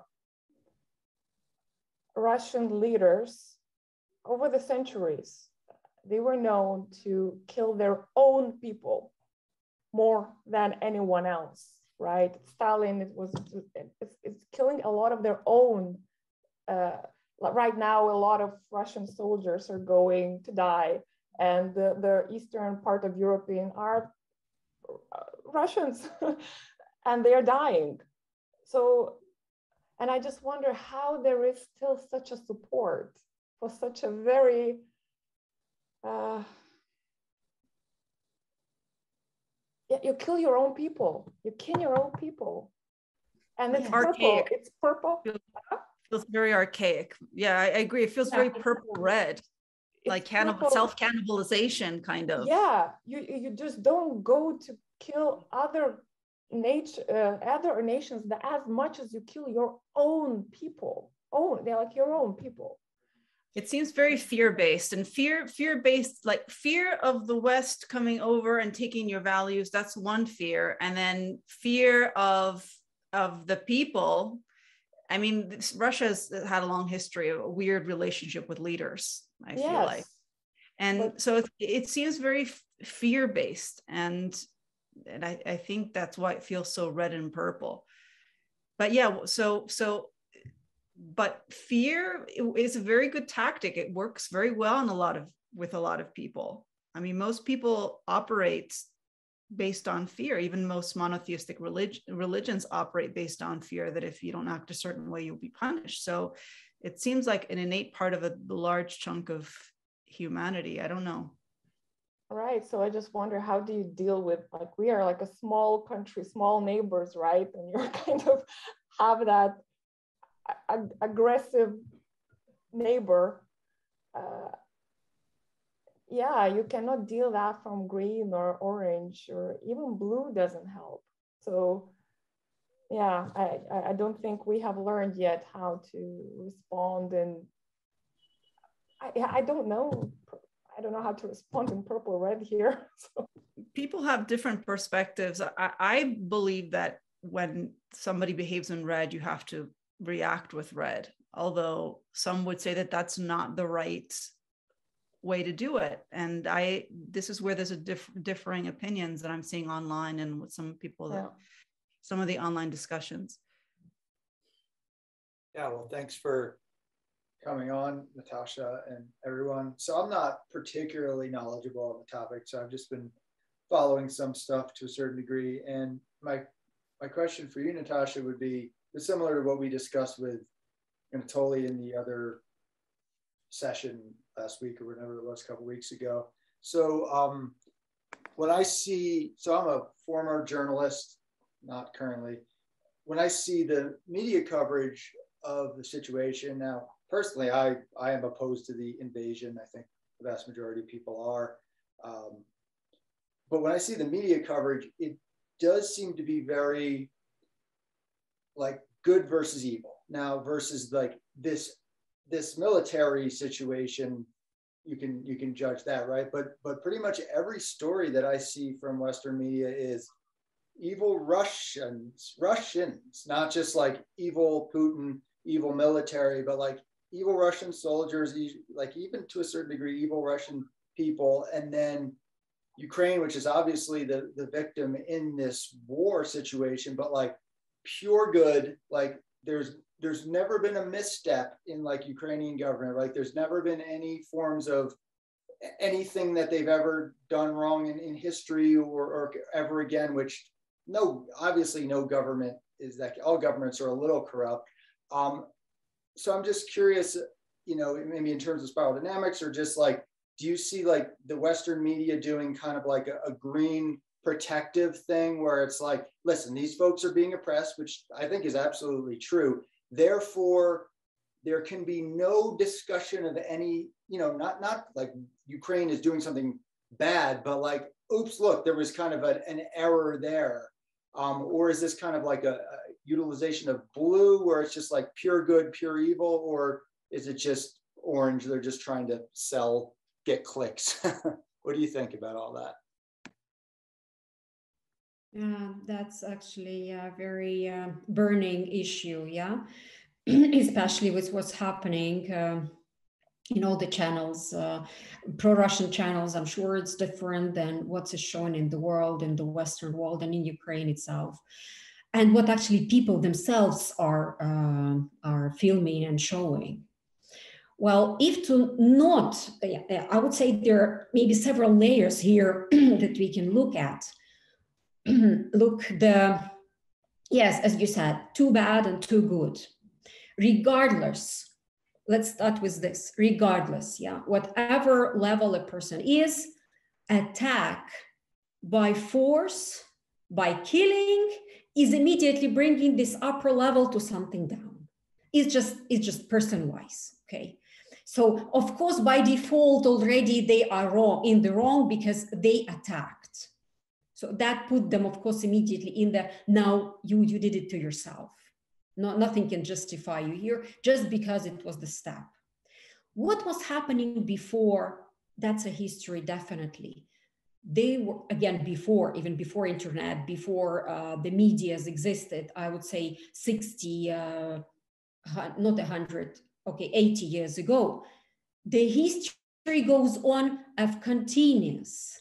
Russian leaders over the centuries, they were known to kill their own people more than anyone else, right? Stalin, it's killing a lot of their own. Right now, a lot of Russian soldiers are going to die, and the eastern part of Europe are Russians, and they are dying. So, and I just wonder how there is still such a support for such a very you kill your own people. You kill your own people. And it's purple. It's purple. Feels very archaic. Yeah, I agree. It feels very purple-red, like self-cannibalization kind of. Yeah, you just don't go to kill other nations as much as you kill your own people. They're like your own people. It seems very fear-based, and fear-based, like fear of the West coming over and taking your values. That's one fear, and then fear of the people. I mean, Russia's had a long history of a weird relationship with leaders, I feel like. And so it seems very fear-based. And I think that's why it feels so red and purple. But yeah, but fear is a very good tactic. It works very well with a lot of people. I mean, most people operate based on fear. Even most monotheistic religions operate based on fear, that if you don't act a certain way, you'll be punished. So it seems like an innate part of a large chunk of humanity. I don't know. Right. So I just wonder, how do you deal with, like, we are like a small country, small neighbors, right? And you're kind of have that aggressive neighbor. You cannot deal that from green or orange, or even blue doesn't help. So yeah, I don't think we have learned yet how to respond. And I don't know. I don't know how to respond in purple red here. So. People have different perspectives. I believe that when somebody behaves in red, you have to react with red, although some would say that that's not the right way to do it. And this is where there's a differing opinions that I'm seeing online and with some people, some of the online discussions. Yeah, well, thanks for coming on, Natasha and everyone. So I'm not particularly knowledgeable on the topic, so I've just been following some stuff to a certain degree. And my question for you, Natasha, would be similar to what we discussed with Anatoly in the other session last week, or whatever it was, a couple of weeks ago. So when I see, so I'm a former journalist, not currently. When I see the media coverage of the situation now, personally, I am opposed to the invasion. I think the vast majority of people are. But when I see the media coverage, it does seem to be very like good versus evil. Now versus like this military situation, you can judge that, right? But pretty much every story that I see from Western media is evil Russians, not just like evil Putin, evil military, but like evil Russian soldiers, like even to a certain degree, evil Russian people. And then Ukraine, which is obviously the victim in this war situation, but like pure good, like there's never been a misstep in like Ukrainian government, right? There's never been any forms of anything that they've ever done wrong in history or ever again, which obviously no government is that, all governments are a little corrupt. So I'm just curious, maybe in terms of spiral dynamics, or just like, do you see like the Western media doing kind of like a green protective thing where it's like, listen, these folks are being oppressed, which I think is absolutely true. Therefore, there can be no discussion of any, not like Ukraine is doing something bad, but like, oops, look, there was kind of an error there. Or is this kind of like a utilization of blue where it's just like pure good, pure evil? Or is it just orange? They're just trying to get clicks. What do you think about all that? That's actually a very burning issue, yeah, especially with what's happening in all the channels, pro-Russian channels. I'm sure it's different than what's shown in the world, in the Western world, and in Ukraine itself, and what actually people themselves are filming and showing. Well, if to not, I would say there are maybe several layers here that we can look at. Yes, as you said, too bad and too good. Regardless let's start with this, regardless, yeah, whatever level a person is, attack by force, by killing, is immediately bringing this upper level to something down. It's just person-wise, okay? So of course, by default, already they are in the wrong because they attacked. So that put them, of course, immediately in the, now you did it to yourself. Nothing can justify you here just because it was the step. What was happening before? That's a history, definitely. They were, again, even before internet, before the medias existed, I would say 60, not 100, okay, 80 years ago. The history goes on of continuous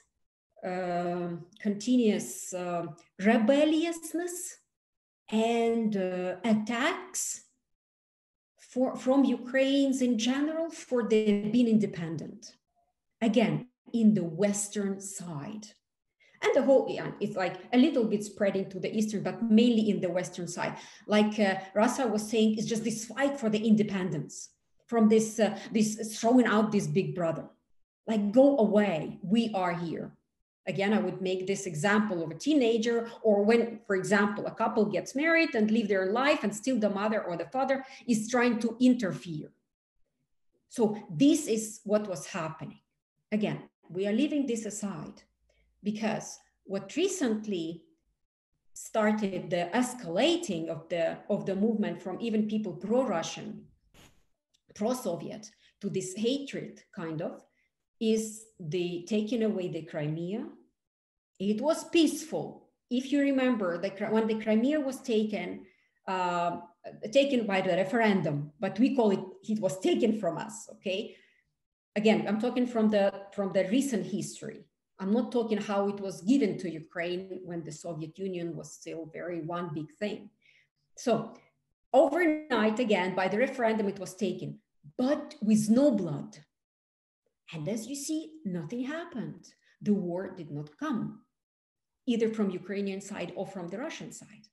rebelliousness and attacks from Ukrainians in general for their being independent. Again, in the Western side. And the whole, yeah, it's like a little bit spreading to the Eastern, but mainly in the Western side. Like Rasa was saying, it's just this fight for the independence from this throwing out this big brother. Like, go away, we are here. Again, I would make this example of a teenager, or when, for example, a couple gets married and live their life and still the mother or the father is trying to interfere. So this is what was happening. Again, we are leaving this aside because what recently started the escalating of the movement from even people pro-Russian, pro-Soviet to this hatred kind of, is the taking away the Crimea. It was peaceful. If you remember, when the Crimea was taken by the referendum, but we call it was taken from us, okay? Again, I'm talking from the recent history. I'm not talking how it was given to Ukraine when the Soviet Union was still very one big thing. So overnight, again, by the referendum, it was taken, but with no blood. And as you see, nothing happened. The war did not come, either from Ukrainian side or from the Russian side.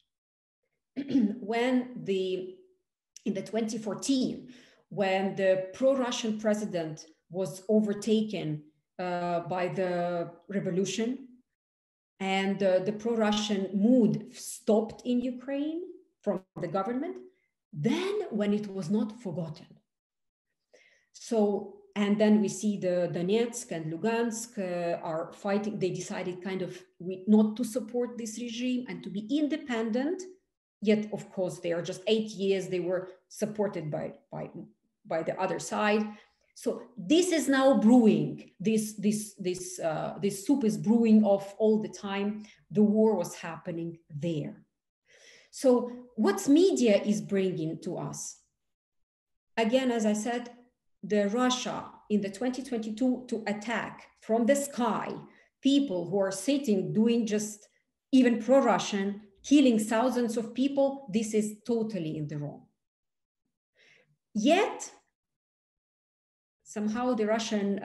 In the 2014, when the pro-Russian president was overtaken by the revolution and the pro-Russian mood stopped in Ukraine from the government, then when it was not forgotten. So, and then we see the Donetsk and Lugansk are fighting. They decided kind of not to support this regime and to be independent. Yet, of course, they are just 8 years. They were supported by the other side. So this is now brewing. This soup is brewing off all the time. The war was happening there. So what media is bringing to us? Again, as I said, the Russia in the 2022 to attack from the sky people who are sitting doing just even pro-Russian, killing thousands of people. This is totally in the wrong. Yet somehow the Russian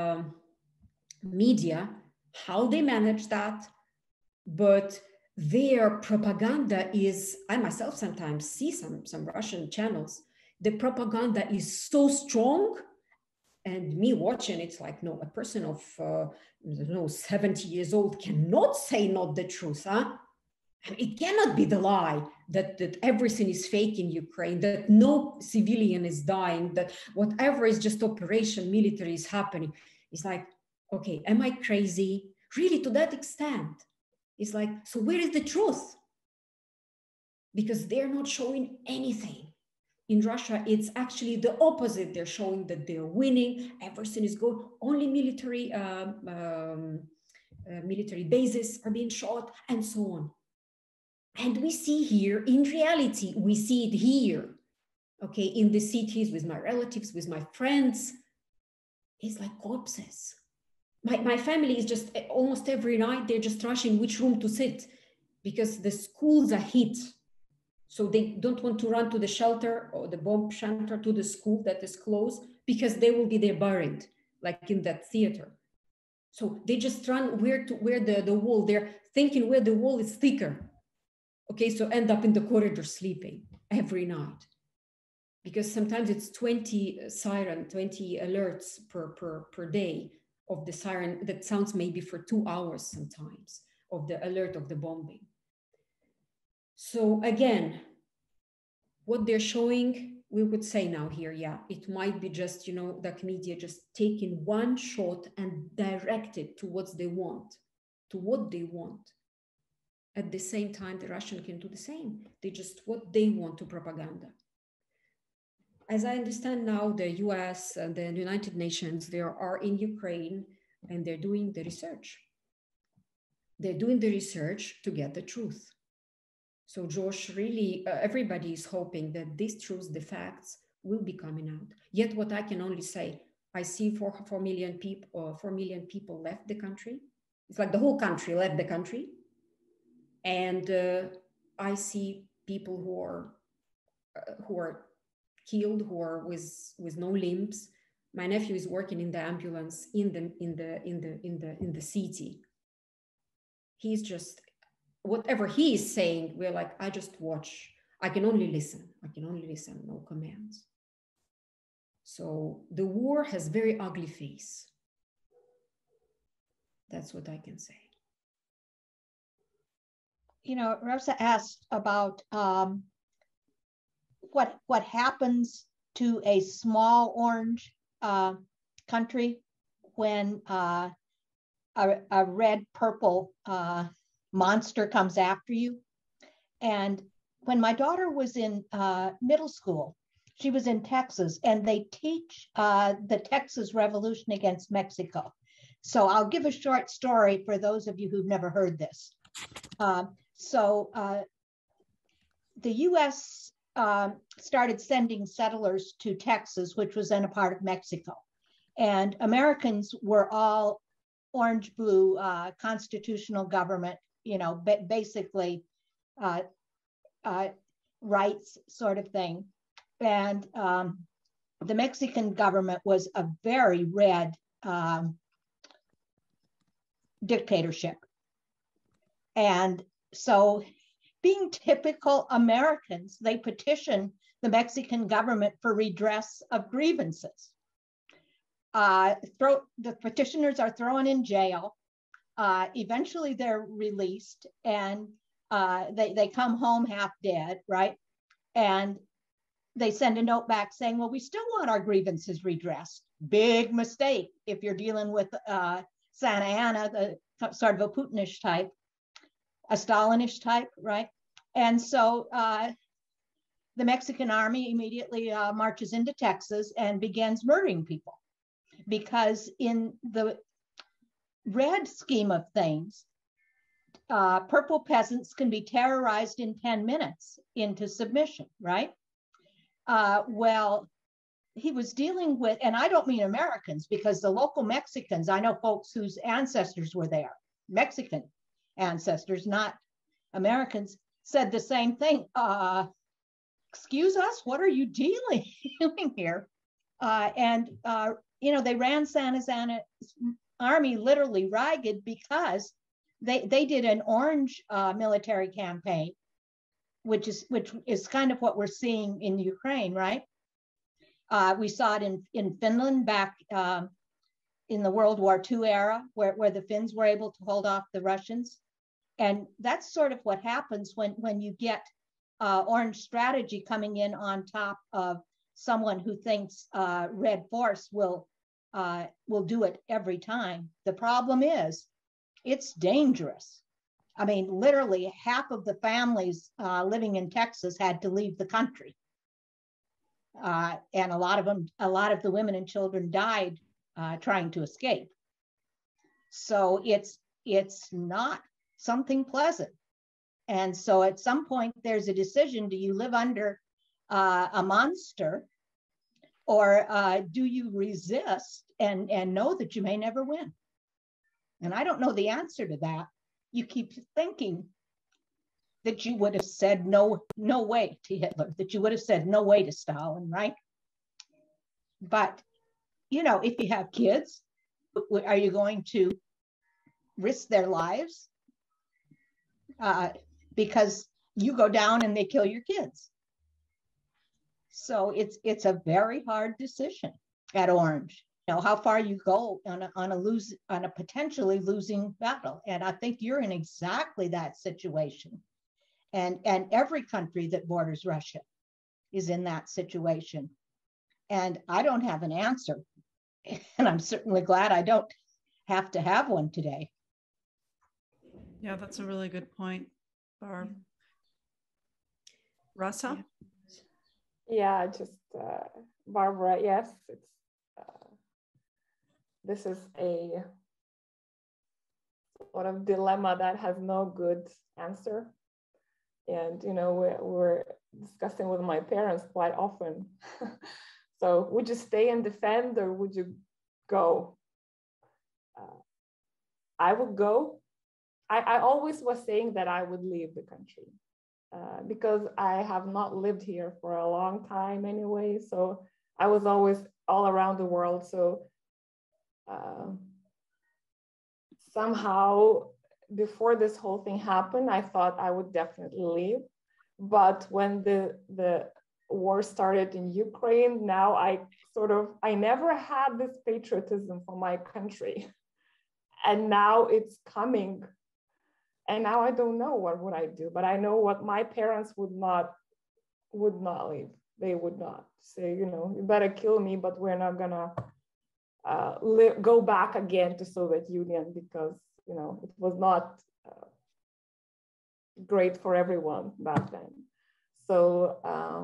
media, how they manage that, but their propaganda is, I myself sometimes see some Russian channels, the propaganda is so strong, and me watching, it's like, no, a person of 70 years old cannot say not the truth, huh? And it cannot be the lie that everything is fake in Ukraine, that no civilian is dying, that whatever is just operation military is happening. It's like, okay, am I crazy? Really, to that extent? It's like, so where is the truth? Because they're not showing anything. In Russia, it's actually the opposite. They're showing that they're winning, everything is good, only military bases are being shot, and so on. And we see here, in reality, we see it here, okay, in the cities with my relatives, with my friends. It's like corpses. My family is just almost every night, they're just rushing which room to sit because the schools are hit. So they don't want to run to the shelter or the bomb shelter to the school that is closed because they will be there buried, like in that theater. So they just run where the wall, they're thinking where the wall is thicker. Okay, so end up in the corridor sleeping every night. because sometimes it's 20 alerts per day of the siren that sounds maybe for 2 hours sometimes of the alert of the bombing. So again, what they're showing, we would say now here, yeah, it might be just, you know, the media just taking one shot and direct it to what they want, At the same time, the Russian can do the same. They just what they want to propaganda. As I understand now, the US and the United Nations, they are in Ukraine and they're doing the research. They're doing the research to get the truth. So Josh, really, everybody is hoping that these truths, the facts, will be coming out. Yet what I can only say, I see 4 million people left the country. It's like the whole country left the country. And I see people who are killed, who are with no limbs. My nephew is working in the ambulance in the city. He's just, whatever he is saying, we're like, I just watch. I can only listen, no commands. So the war has very ugly face. That's what I can say. You know, Rasa asked about what happens to a small orange country when a red-purple monster comes after you. And when my daughter was in middle school, she was in Texas, and they teach the Texas Revolution against Mexico. So I'll give a short story for those of you who've never heard this. The US started sending settlers to Texas, which was then a part of Mexico. And Americans were all orange-blue constitutional government, you know, basically rights sort of thing. And the Mexican government was a very red dictatorship. And so, being typical Americans, they petition the Mexican government for redress of grievances. The petitioners are thrown in jail. Eventually, they're released, and they come home half dead, right? And they send a note back saying, well, we still want our grievances redressed. Big mistake if you're dealing with Santa Anna, the sort of a Putinish type, a Stalinish type, right? And so the Mexican army immediately marches into Texas and begins murdering people, because in the red scheme of things, purple peasants can be terrorized in 10 minutes into submission, right? Well, he was dealing with, and I don't mean Americans, because the local Mexicans, I know folks whose ancestors were there, Mexican ancestors, not Americans, said the same thing. Excuse us, what are you doing here? You know, they ran Santa Anna's army literally ragged because they did an orange military campaign, which is kind of what we're seeing in Ukraine, right? We saw it in Finland back in the World War II era, where the Finns were able to hold off the Russians. And that's sort of what happens when you get orange strategy coming in on top of someone who thinks red force will do it every time. The problem is, it's dangerous. I mean, literally half of the families living in Texas had to leave the country. And a lot of the women and children died trying to escape. So it's not something pleasant. And so at some point there's a decision: do you live under a monster, or do you resist and know that you may never win? And I don't know the answer to that. You keep thinking that you would have said no way to Hitler, that you would have said no way to Stalin, right? But, you know, if you have kids, are you going to risk their lives because you go down and they kill your kids? So it's a very hard decision at Orange. You know how far you go on a potentially losing battle, and I think you're in exactly that situation. And every country that borders Russia is in that situation. And I don't have an answer, and I'm certainly glad I don't have to have one today. Yeah, that's a really good point, Barb. Rasa? Yeah, just Barbara, yes, it's this is a sort of dilemma that has no good answer. And, you know, we're discussing with my parents quite often. So would you stay and defend, or would you go? I would go. I always was saying that I would leave the country because I have not lived here for a long time anyway. So I was always all around the world. So somehow before this whole thing happened, I thought I would definitely leave. But when the war started in Ukraine, now I never had this patriotism for my country. And now it's coming. And now I don't know what would I do, but I know what my parents would not leave. They would not say, you know, you better kill me, but we're not gonna go back again to Soviet Union because, you know, it was not great for everyone back then. So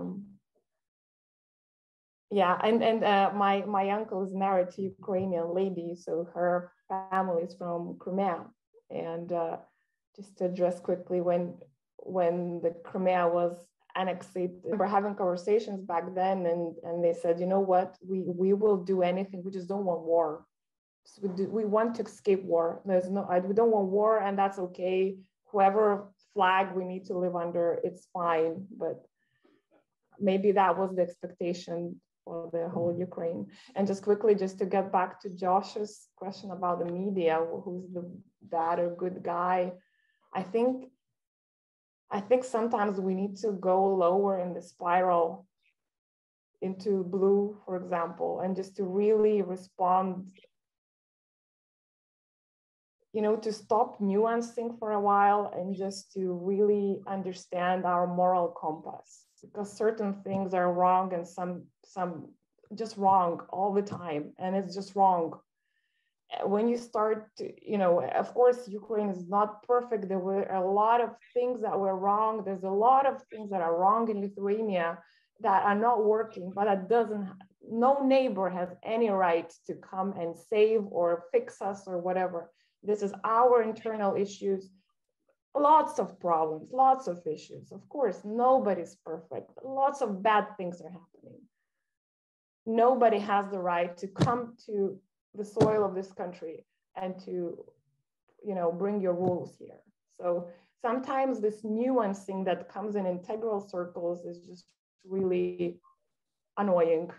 yeah, and my uncle is married to Ukrainian lady, so her family is from Crimea. And just to address quickly, when the Crimea was annexed, we were having conversations back then, and they said, you know what, we will do anything, we just don't want war. So we want to escape war. We don't want war, and that's okay. Whoever flag we need to live under, it's fine. But maybe that was the expectation for the whole Ukraine. And just quickly, just to get back to Josh's question about the media, who's the bad or good guy, I think sometimes we need to go lower in the spiral into blue, for example, and just to really respond, you know, to stop nuancing for a while and just to really understand our moral compass, because certain things are wrong and some just wrong all the time, and it's just wrong. When you start to, you know, of course, Ukraine is not perfect. There were a lot of things that were wrong. There's a lot of things that are wrong in Lithuania that are not working, but no neighbor has any right to come and save or fix us or whatever. This is our internal issues, lots of problems, lots of issues. Of course, nobody's perfect. Lots of bad things are happening. Nobody has the right to come to the soil of this country and to, you know, bring your rules here. So sometimes this nuancing that comes in integral circles is just really annoying,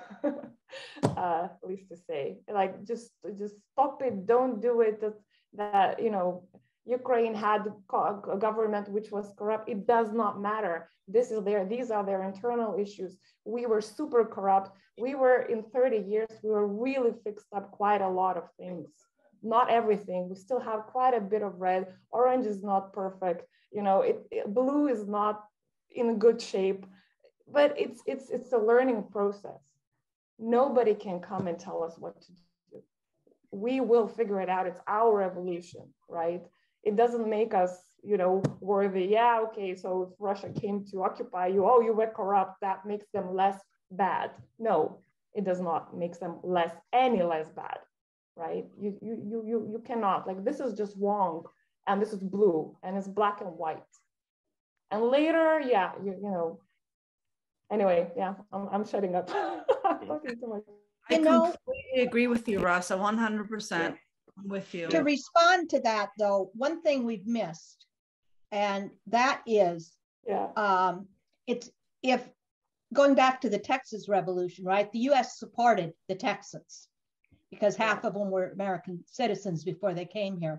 at least to say. Like, just stop it, don't do it. That you know, Ukraine had a government which was corrupt. It does not matter. These are their internal issues. We were super corrupt. We were, in 30 years, we were really fixed up quite a lot of things. Not everything. We still have quite a bit of red. Orange is not perfect. You know, blue is not in good shape, but it's a learning process. Nobody can come and tell us what to do. We will figure it out. It's our evolution, right? It doesn't make us, you know, worthy. Yeah, okay, so if Russia came to occupy you, oh, you were corrupt, that makes them less bad. No, it does not make them any less bad, right? You cannot, like, this is just wrong, and this is blue, and it's black and white. And later, yeah, you know, anyway, yeah, I'm shutting up. I'm talking too much. I completely agree with you, Rasa, 100%. Yeah. I'm with you. To respond to that, though, one thing we've missed, and that is, it's if going back to the Texas Revolution, right? The U.S. supported the Texans because half of them were American citizens before they came here.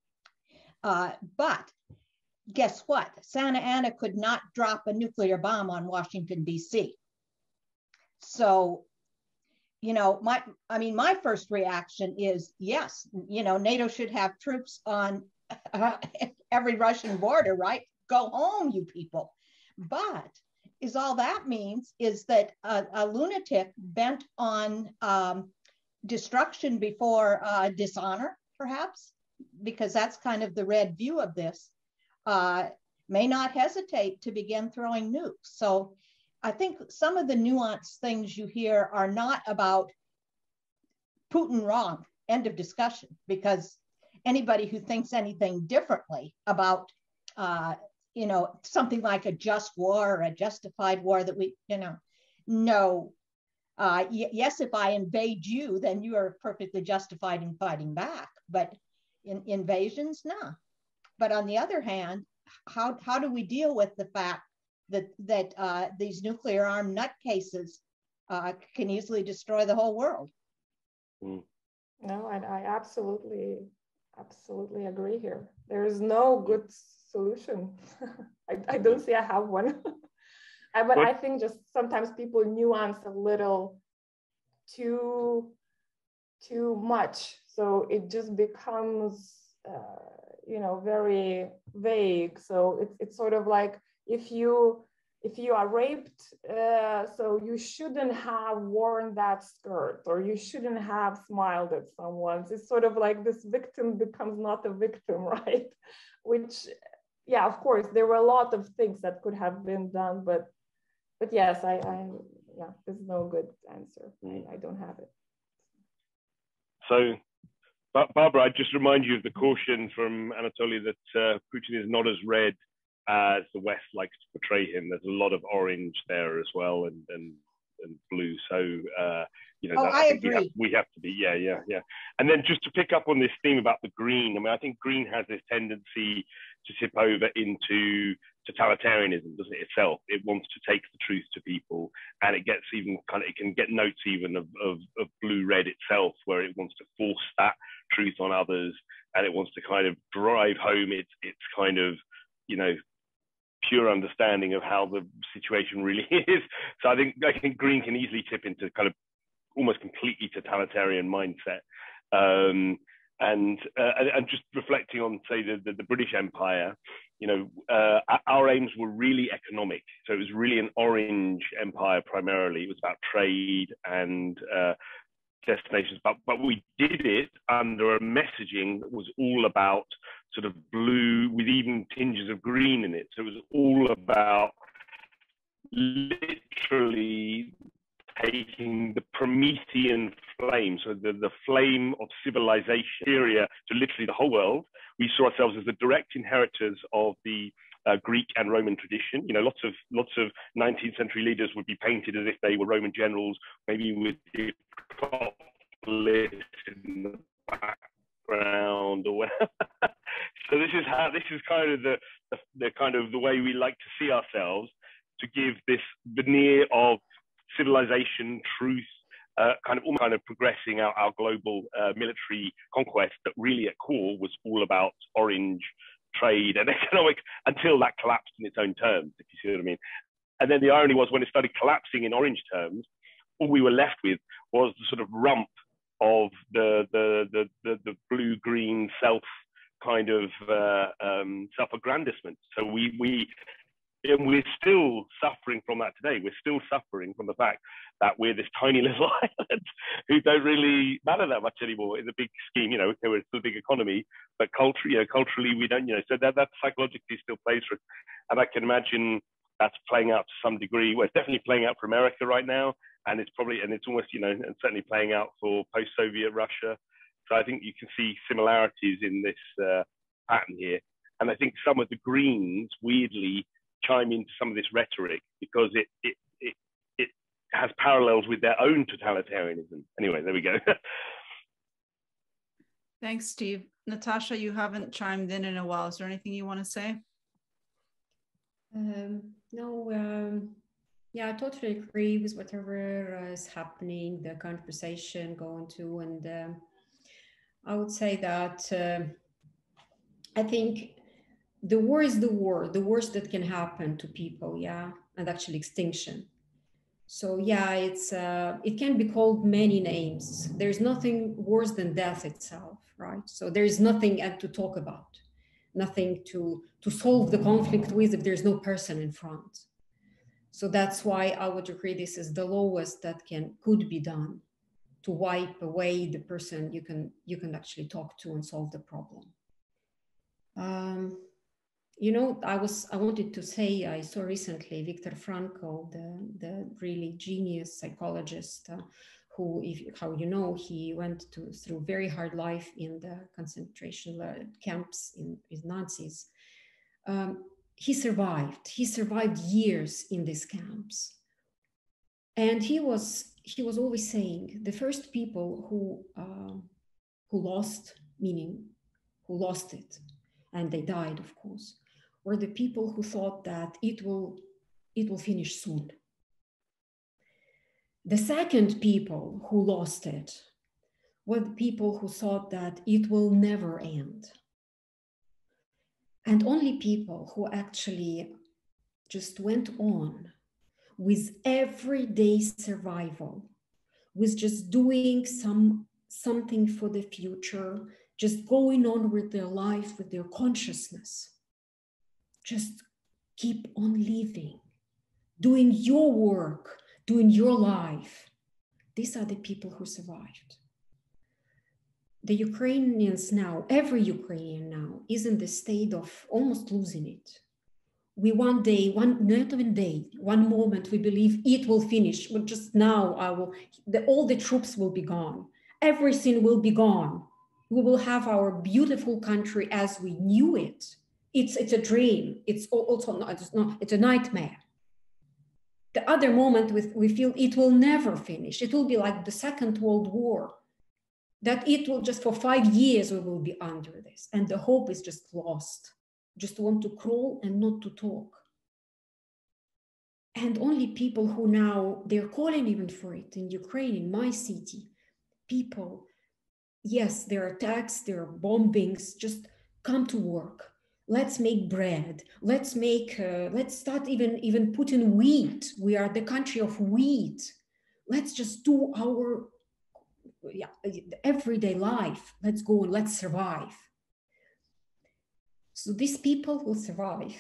But guess what? Santa Anna could not drop a nuclear bomb on Washington, D.C. So, my first reaction is yes, NATO should have troops on every Russian border, right? Go home, you people. But is all that means is that a lunatic bent on destruction before dishonor, perhaps, because that's kind of the red view of this, may not hesitate to begin throwing nukes. So I think some of the nuanced things you hear are not about Putin wrong, end of discussion, because anybody who thinks anything differently about, something like a just war or a justified war that we, no, yes, if I invade you, then you are perfectly justified in fighting back, but in invasions, no. But on the other hand, how do we deal with the fact that these nuclear armed nutcases can easily destroy the whole world? No, I absolutely agree here. There is no good solution. I don't see I have one. But I think just sometimes people nuance a little too much, so it just becomes very vague. So it's sort of like if you are raped, so you shouldn't have worn that skirt, or you shouldn't have smiled at someone. It's sort of like this victim becomes not a victim, right? Which, yeah, of course, there were a lot of things that could have been done, but yes, there's no good answer. I don't have it. So, Barbara, I just remind you of the caution from Anatoly that Putin is not as red as the West likes to portray him. There's a lot of orange there as well, and blue. So I agree. We have to be, yeah. And then just to pick up on this theme about the green, I think green has this tendency to tip over into totalitarianism, doesn't it, itself? It wants to take the truth to people, and it gets even it can get notes even of blue-red itself, where it wants to force that truth on others, and it wants to kind of drive home its kind of, pure understanding of how the situation really is. So I think green can easily tip into kind of almost completely totalitarian mindset. And just reflecting on, say, the British Empire, our aims were really economic. So it was really an orange empire primarily. It was about trade and destinations, but we did it under a messaging that was all about sort of blue with even tinges of green in it. So it was all about literally taking the Promethean flame, so the flame of civilization, to literally the whole world. We saw ourselves as the direct inheritors of the Greek and Roman tradition. Lots of 19th century leaders would be painted as if they were Roman generals, maybe with the Acropolis in the background or whatever. So this is kind of the kind of the way we like to see ourselves, to give this veneer of civilization, truth, kind of progressing our global military conquest, that really at core was all about orange trade and economic, until that collapsed in its own terms, if you see what I mean. And then the irony was, when it started collapsing in orange terms, all we were left with was the sort of rump of the blue green self kind of self-aggrandizement. So we're still suffering from that today. We're still suffering from the fact that we're this tiny little island who don't really matter that much anymore in the big scheme. We're still a big economy, but culturally we don't. So that psychologically still plays for us. And I can imagine that's playing out to some degree. Well, it's definitely playing out for America right now, and it's almost, and certainly playing out for post-Soviet Russia. So I think you can see similarities in this pattern here. And I think some of the Greens weirdly chime into some of this rhetoric, because it has parallels with their own totalitarianism. Anyway, there we go. Thanks, Steve. Natasha, you haven't chimed in a while. Is there anything you want to say? No, I totally agree with whatever is happening, the conversation going to, and I would say that I think the war is the war, the worst that can happen to people, and actually extinction. So yeah, it can be called many names. There's nothing worse than death itself, right? So there's nothing to talk about, nothing to solve the conflict with if there's no person in front. So that's why I would agree this is the lowest that could be done to wipe away the person you can actually talk to and solve the problem. You know, I wanted to say, I saw recently Viktor Frankl, the really genius psychologist, who, how you know, he went through very hard life in the concentration camps with Nazis. He survived. He survived years in these camps, and he was always saying the first people who lost, meaning who lost it, and they died, of course, were the people who thought that it will finish soon. The second people who lost it were the people who thought that it will never end. And only people who actually just went on with everyday survival, with just doing something for the future, just going on with their life, with their consciousness, just keep on living, doing your work, doing your life. These are the people who survived. The Ukrainians now, every Ukrainian now, is in the state of almost losing it. We one day, not even day, one moment, we believe it will finish, but just now all the troops will be gone. Everything will be gone. We will have our beautiful country as we knew it. It's a dream. It's also it's a nightmare. The other moment we feel it will never finish. It will be like the Second World War, that it will just for 5 years we will be under this. And the hope is just lost. Just want to crawl and not to talk. And only people who now, they're calling even for it in Ukraine, in my city, people, yes, there are attacks, there are bombings, just come to work. Let's make bread. Let's start even putting wheat. We are the country of wheat. Let's just do our everyday life. Let's go and let's survive. So these people will survive.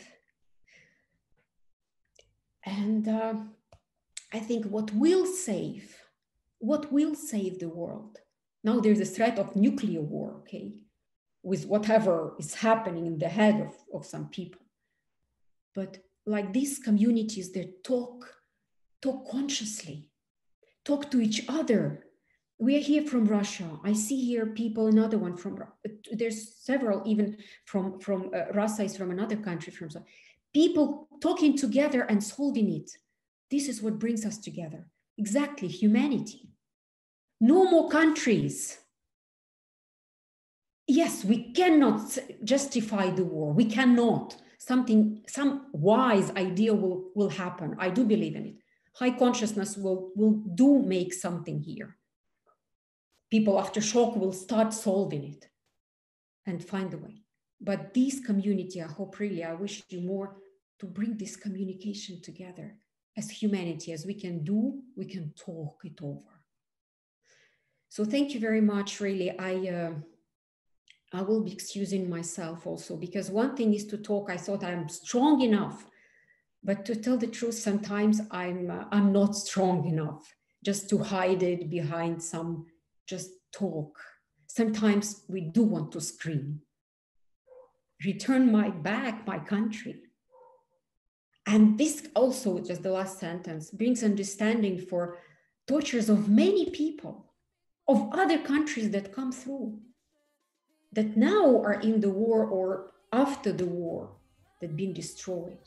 And I think what will save the world. Now there's a threat of nuclear war, okay? With whatever is happening in the head of some people. But like these communities that talk consciously, talk to each other. We are here from Russia. I see here people, another one from, there's several even from Rasa is from another country. People talking together and solving it. This is what brings us together. Exactly, humanity. No more countries. Yes, we cannot justify the war. We cannot. Some wise idea will happen. I do believe in it. High consciousness will make something here. People after shock will start solving it and find a way. But this community, I hope really, I wish you more to bring this communication together as humanity, as we can talk it over. So thank you very much, really. I will be excusing myself also, because one thing is to talk. I thought I'm strong enough, but to tell the truth, sometimes I'm not strong enough just to hide it behind some just talk. Sometimes we do want to scream. Return my country. And this also, just the last sentence, brings understanding for tortures of many people, of other countries that come through, that now are in the war or after the war, that been destroyed.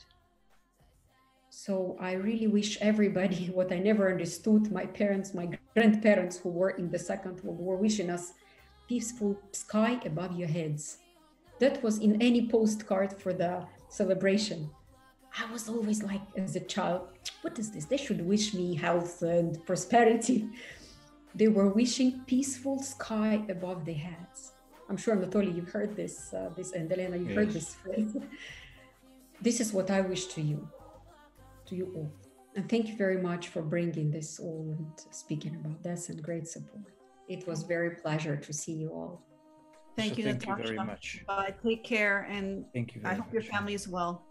So I really wish everybody, what I never understood, my parents, my grandparents who were in the Second World War, wishing us peaceful sky above your heads. That was in any postcard for the celebration. I was always like, as a child, what is this? They should wish me health and prosperity. They were wishing peaceful sky above their heads. I'm sure, Anatoly, you've heard this, and Elena, you've heard this phrase. This is what I wish to you all. And thank you very much for bringing this all and speaking about this, and great support. It was very pleasure to see you all. Thank you, Thank you Natasha. very much. Bye. Take care, and Thank you I very hope your much. family is well.